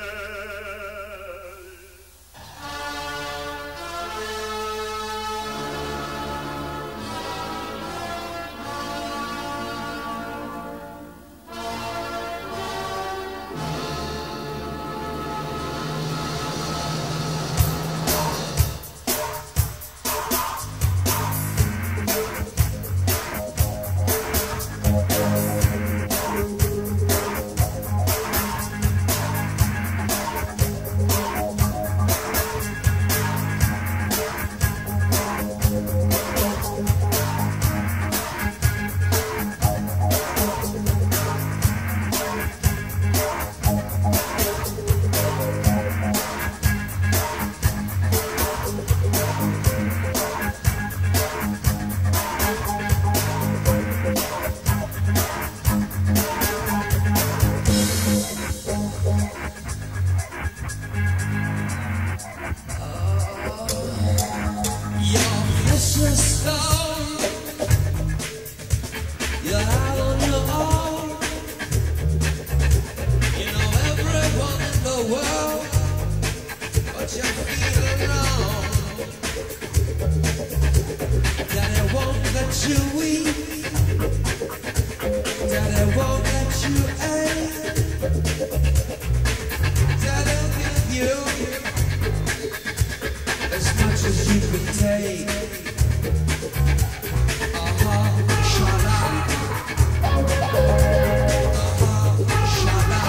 You're out on your own. You know everyone in the world, but you feel alone. Daddy won't let you eat. Daddy won't let you ache. Daddy'll give you as much as you can take. Uh-huh, shala. Uh-huh, shala.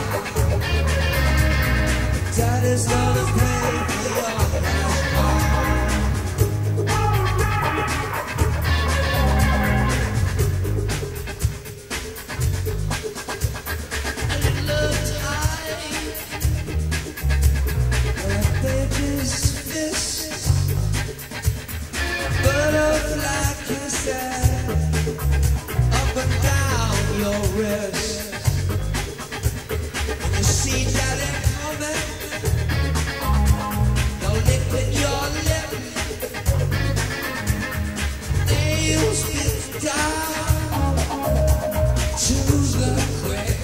Daddy's gonna pay for your cash car. Butterfly kisses up and down your wrist. When you see Daddy coming, don't lick at your lip. Nails get down to the quick.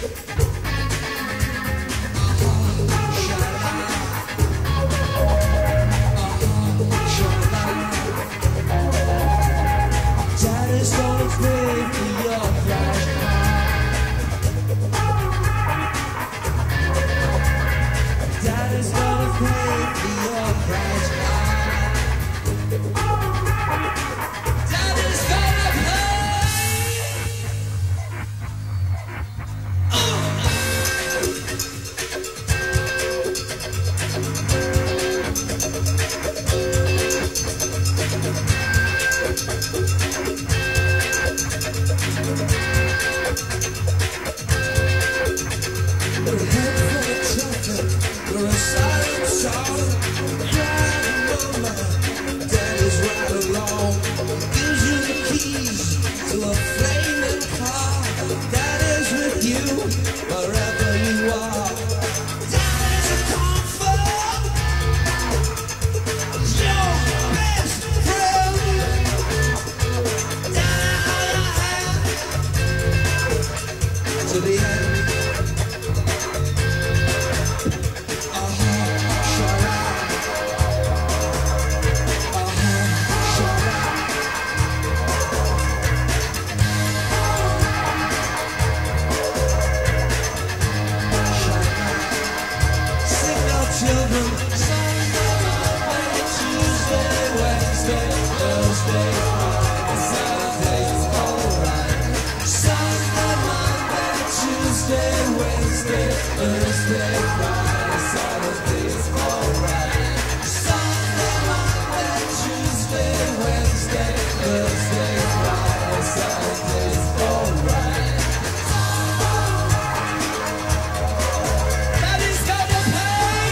Daddy's gonna pay for your cash car. Daddy's gonna pay for your cash car. Daddy's gonna You're a silent song, driving over. Daddy's right along, gives you the keys to a flaming car. Daddy's with you wherever you are. Daddy's a comfort, your best friend. Daddy, hold your hand to the end. Children, Sunday, Monday, Tuesday, Wednesday, Thursday, Friday, Saturday's alright. Sunday, Monday, Tuesday, Wednesday, Thursday, Friday, Saturday's alright. Sunday, Monday, Tuesday, Wednesday, Thursday, Friday, Saturday's alright. Daddy's gonna pay.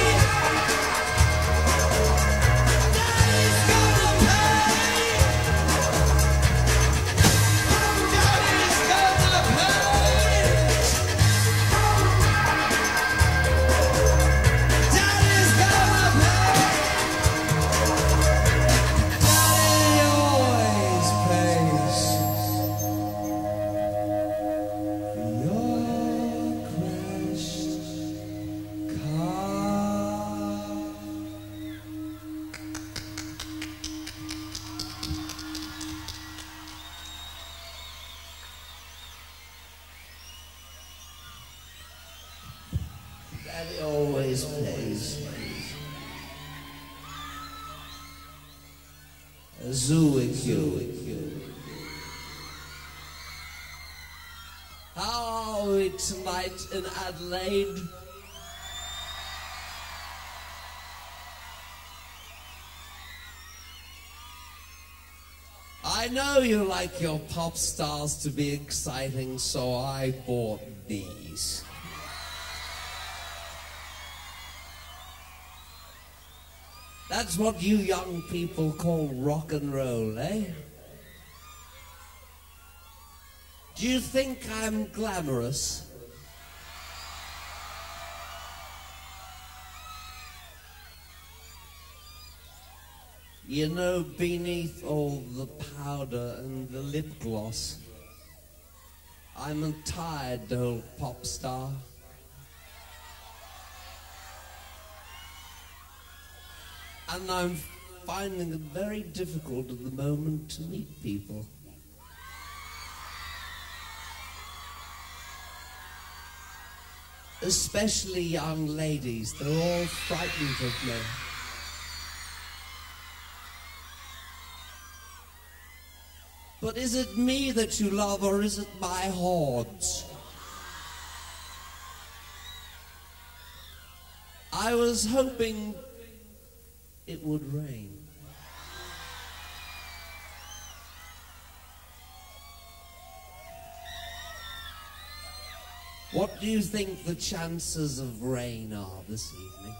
Daddy always plays a zoo with you. How are we tonight in Adelaide? I know you like your pop stars to be exciting, so I bought these. That's what you young people call rock and roll, eh? Do you think I'm glamorous? You know, beneath all the powder and the lip gloss, I'm a tired old pop star. And I'm finding it very difficult at the moment to meet people. Especially young ladies. They're all frightened of me. But is it me that you love, or is it my hordes? I was hoping it would rain. What do you think the chances of rain are this evening?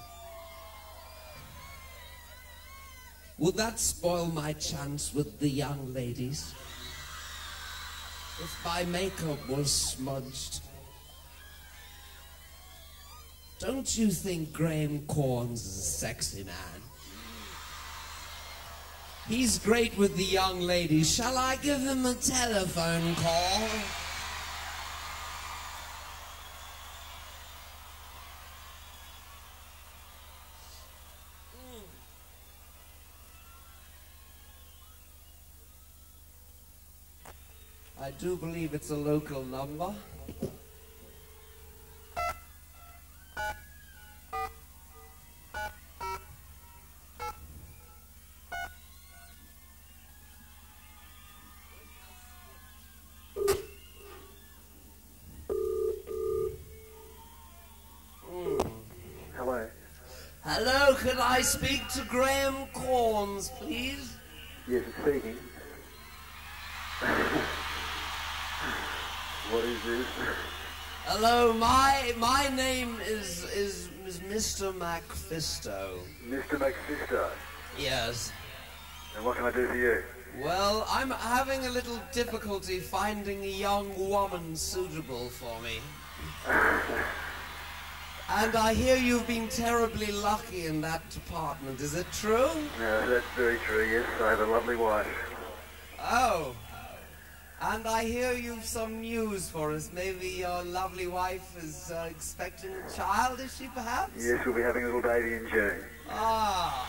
Would that spoil my chance with the young ladies? If my makeup was smudged? Don't you think Graham Corns is a sexy man? He's great with the young ladies. Shall I give him a telephone call? I do believe it's a local number. Hello. Hello, could I speak to Graham Corns, please? Yes, it's speaking. What is this? Hello, my my name is is, is Mister Macfisto. Mister Macfisto? Yes. And what can I do for you? Well, I'm having a little difficulty finding a young woman suitable for me. And I hear you've been terribly lucky in that department. Is it true? No, that's very true, yes. I have a lovely wife. Oh. And I hear you've some news for us. Maybe your lovely wife is uh, expecting a child, is she perhaps? Yes, we'll be having a little baby in June. Ah.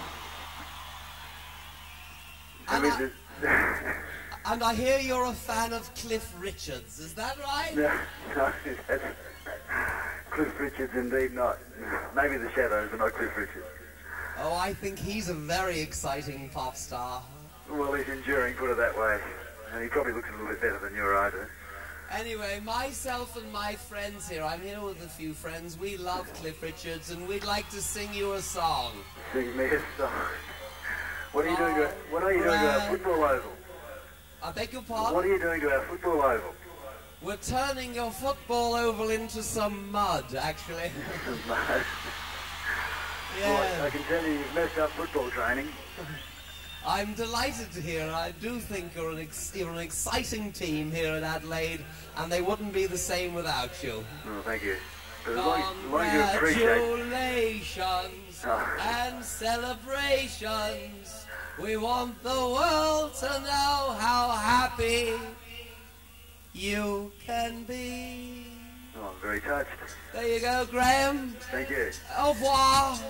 And, and, I, and I hear you're a fan of Cliff Richards, is that right? No, no, that's Cliff Richards indeed not. Maybe the Shadows, but not Cliff Richards. Oh, I think he's a very exciting pop star. Well, he's enduring, put it that way. And he probably looks a little bit better than your eye, Anyway, myself and my friends here, I'm here with a few friends, we love Cliff Richards and we'd like to sing you a song. Sing me a song. What are you doing to, what are you doing to our football oval? I beg your pardon? What are you doing to our football oval? We're turning your football oval into some mud, actually. Mud? Yeah. Well, I can tell you you've messed up football training. I'm delighted to hear. I do think you're an, ex you're an exciting team here at Adelaide, and they wouldn't be the same without you. Oh, thank you. But as long, as long as you appreciate... Congratulations oh. and celebrations. We want the world to know how happy you can be. Oh, I'm very touched. There you go, Graham. Thank you. Au revoir.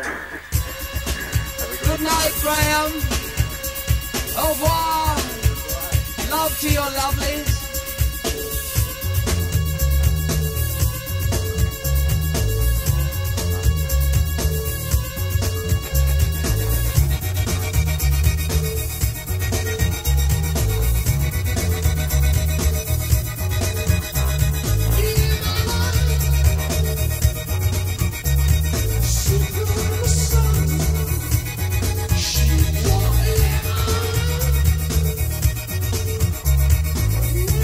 Good night, Graham. Au revoir. Love to your lovelies. She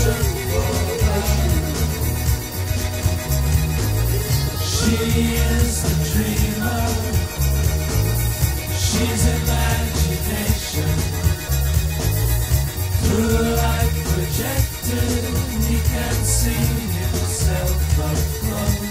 passion for her. She is the dreamer. She's imagination. Through the light projected, he can see himself up close.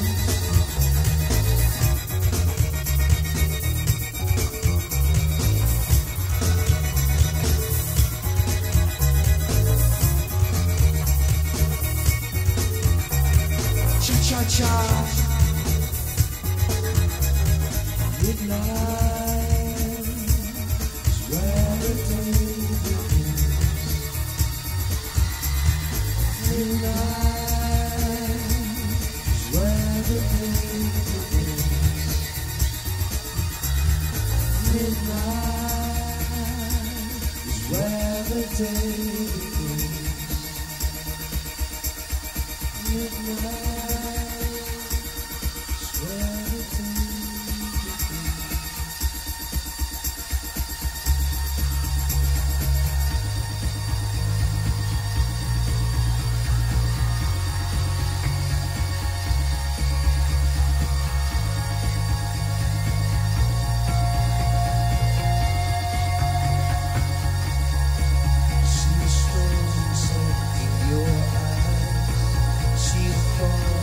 Cha-cha-cha. Midnight is where the day begins. Midnight is where the day begins. Midnight is where the day begins. Midnight is where the day see the storm set in your eyes. See the fall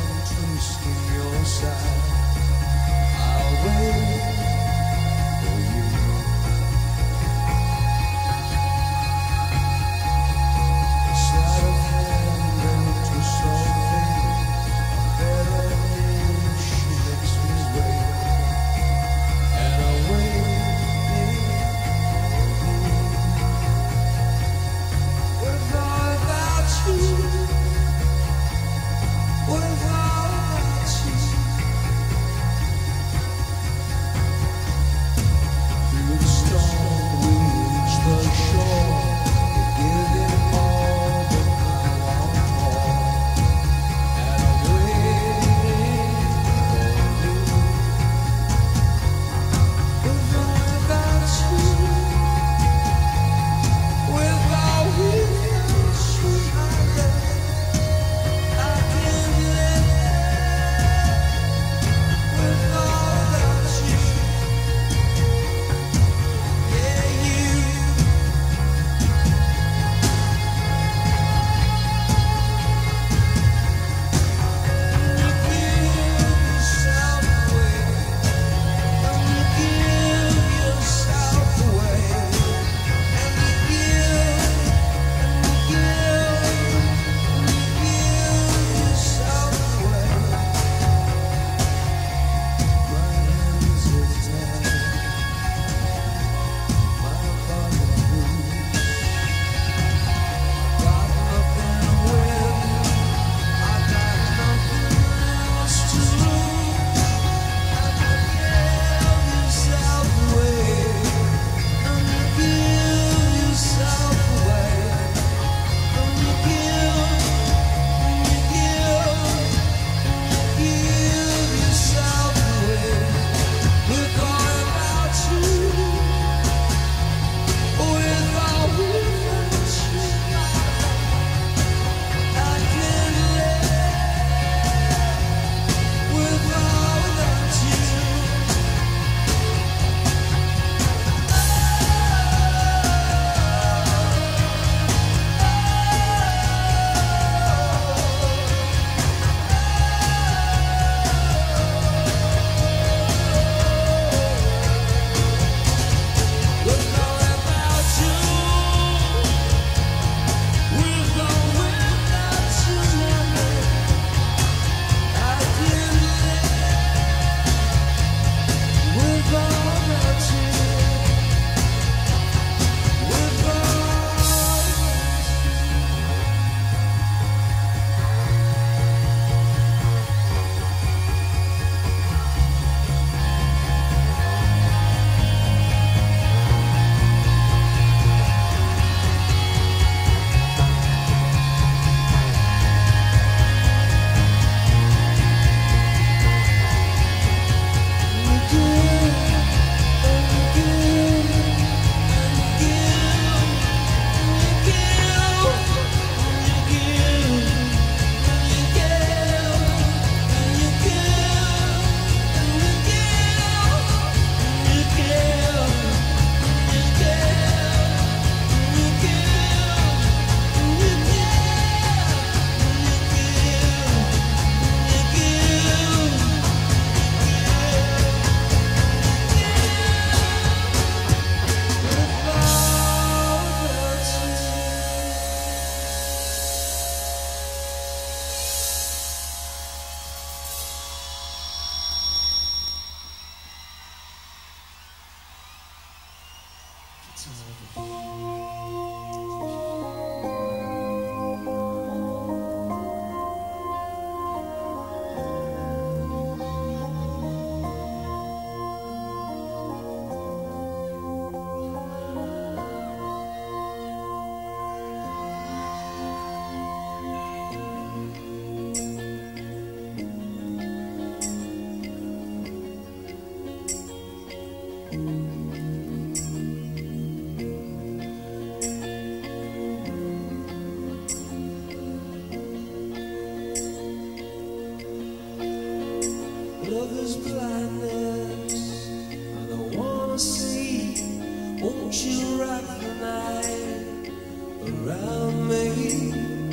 Love is blindness, I don't wanna see. Won't you wrap the night around me?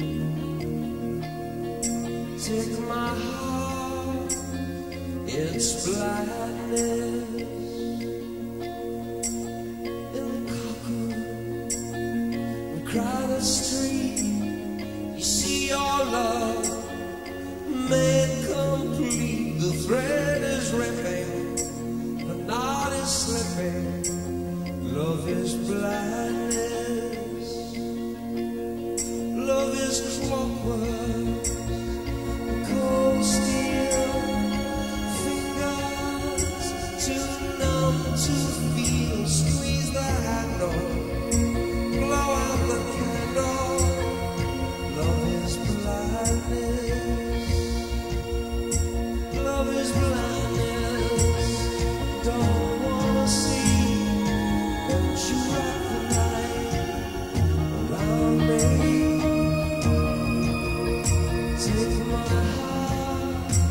Take my heart, it's blindness. In the cockle, the crowded street, you see your love made complete. The thread is ripping, the knot is slipping. Love is blindness. Love is clockwork, cold steel fingers too numb to feel. Squeeze the handle, blow out the candle. Love is blindness. Love is blindness, don't wanna see. Won't you wrap the night around me? Take my heart,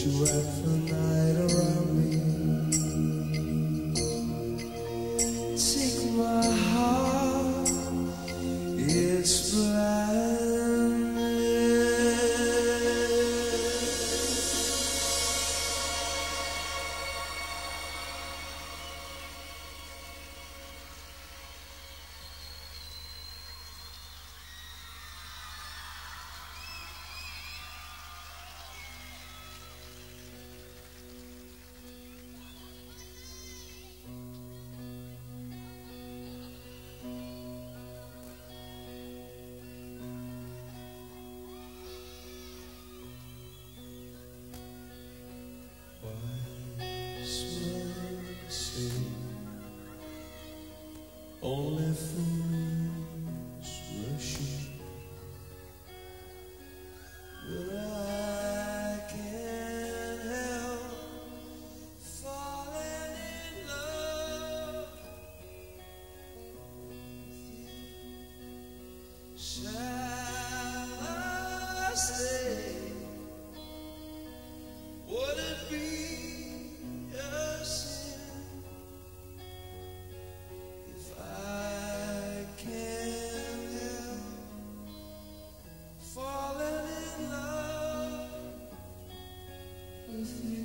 wrap the night around me. Take my heart, it's blind. Only fools rushing, but I can't help falling in love with you. Shall I stay? Would it be a sin? I can't help falling in love with you.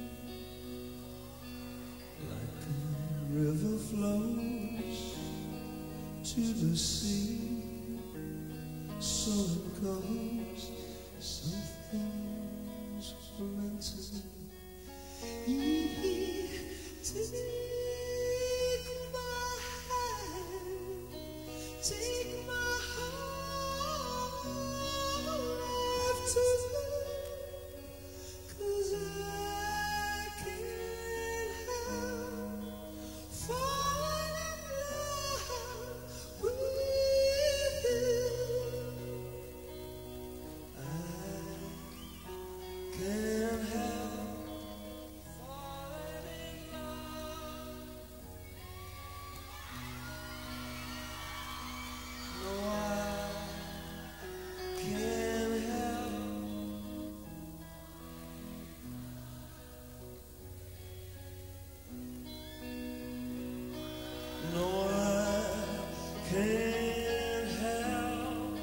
Like a river flows to the sea, so it goes. Some things were meant to be. Take my whole life to you, 'cause I can't help falling in love with you. I can't help falling in love. No, I can't help. No, I can't help.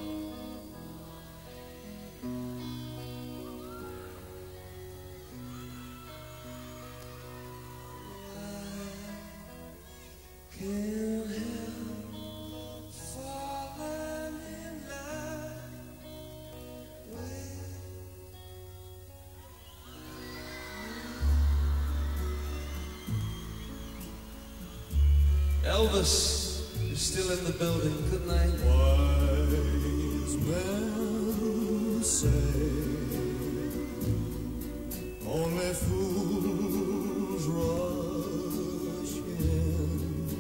I can't help falling in love with Elvis is still in the building, good night. Wise men say only fools rush in,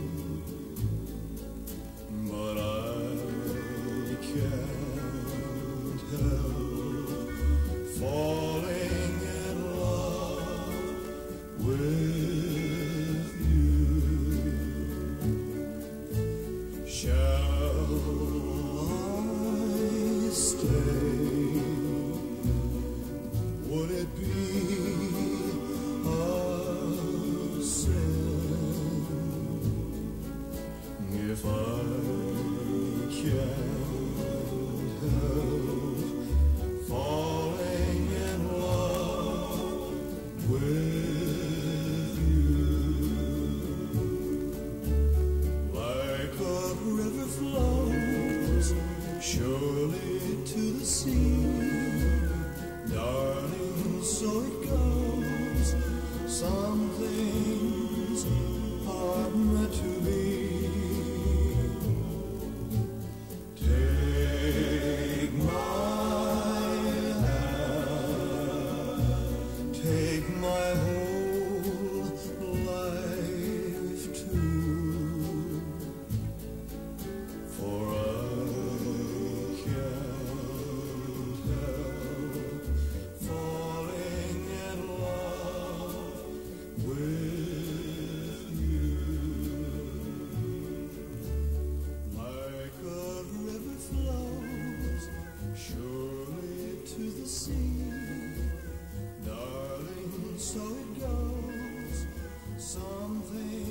but I can't help falling in love with you. Shall I stay? Would it be a sin if I can't help falling in love with you? Like a river flows surely to the sea, darling, so it goes. Some things are meant to be. Take my hand, take my whole life too, for I can't help falling in love with you. Like a river flows surely to the sea, darling. so it goes. Some things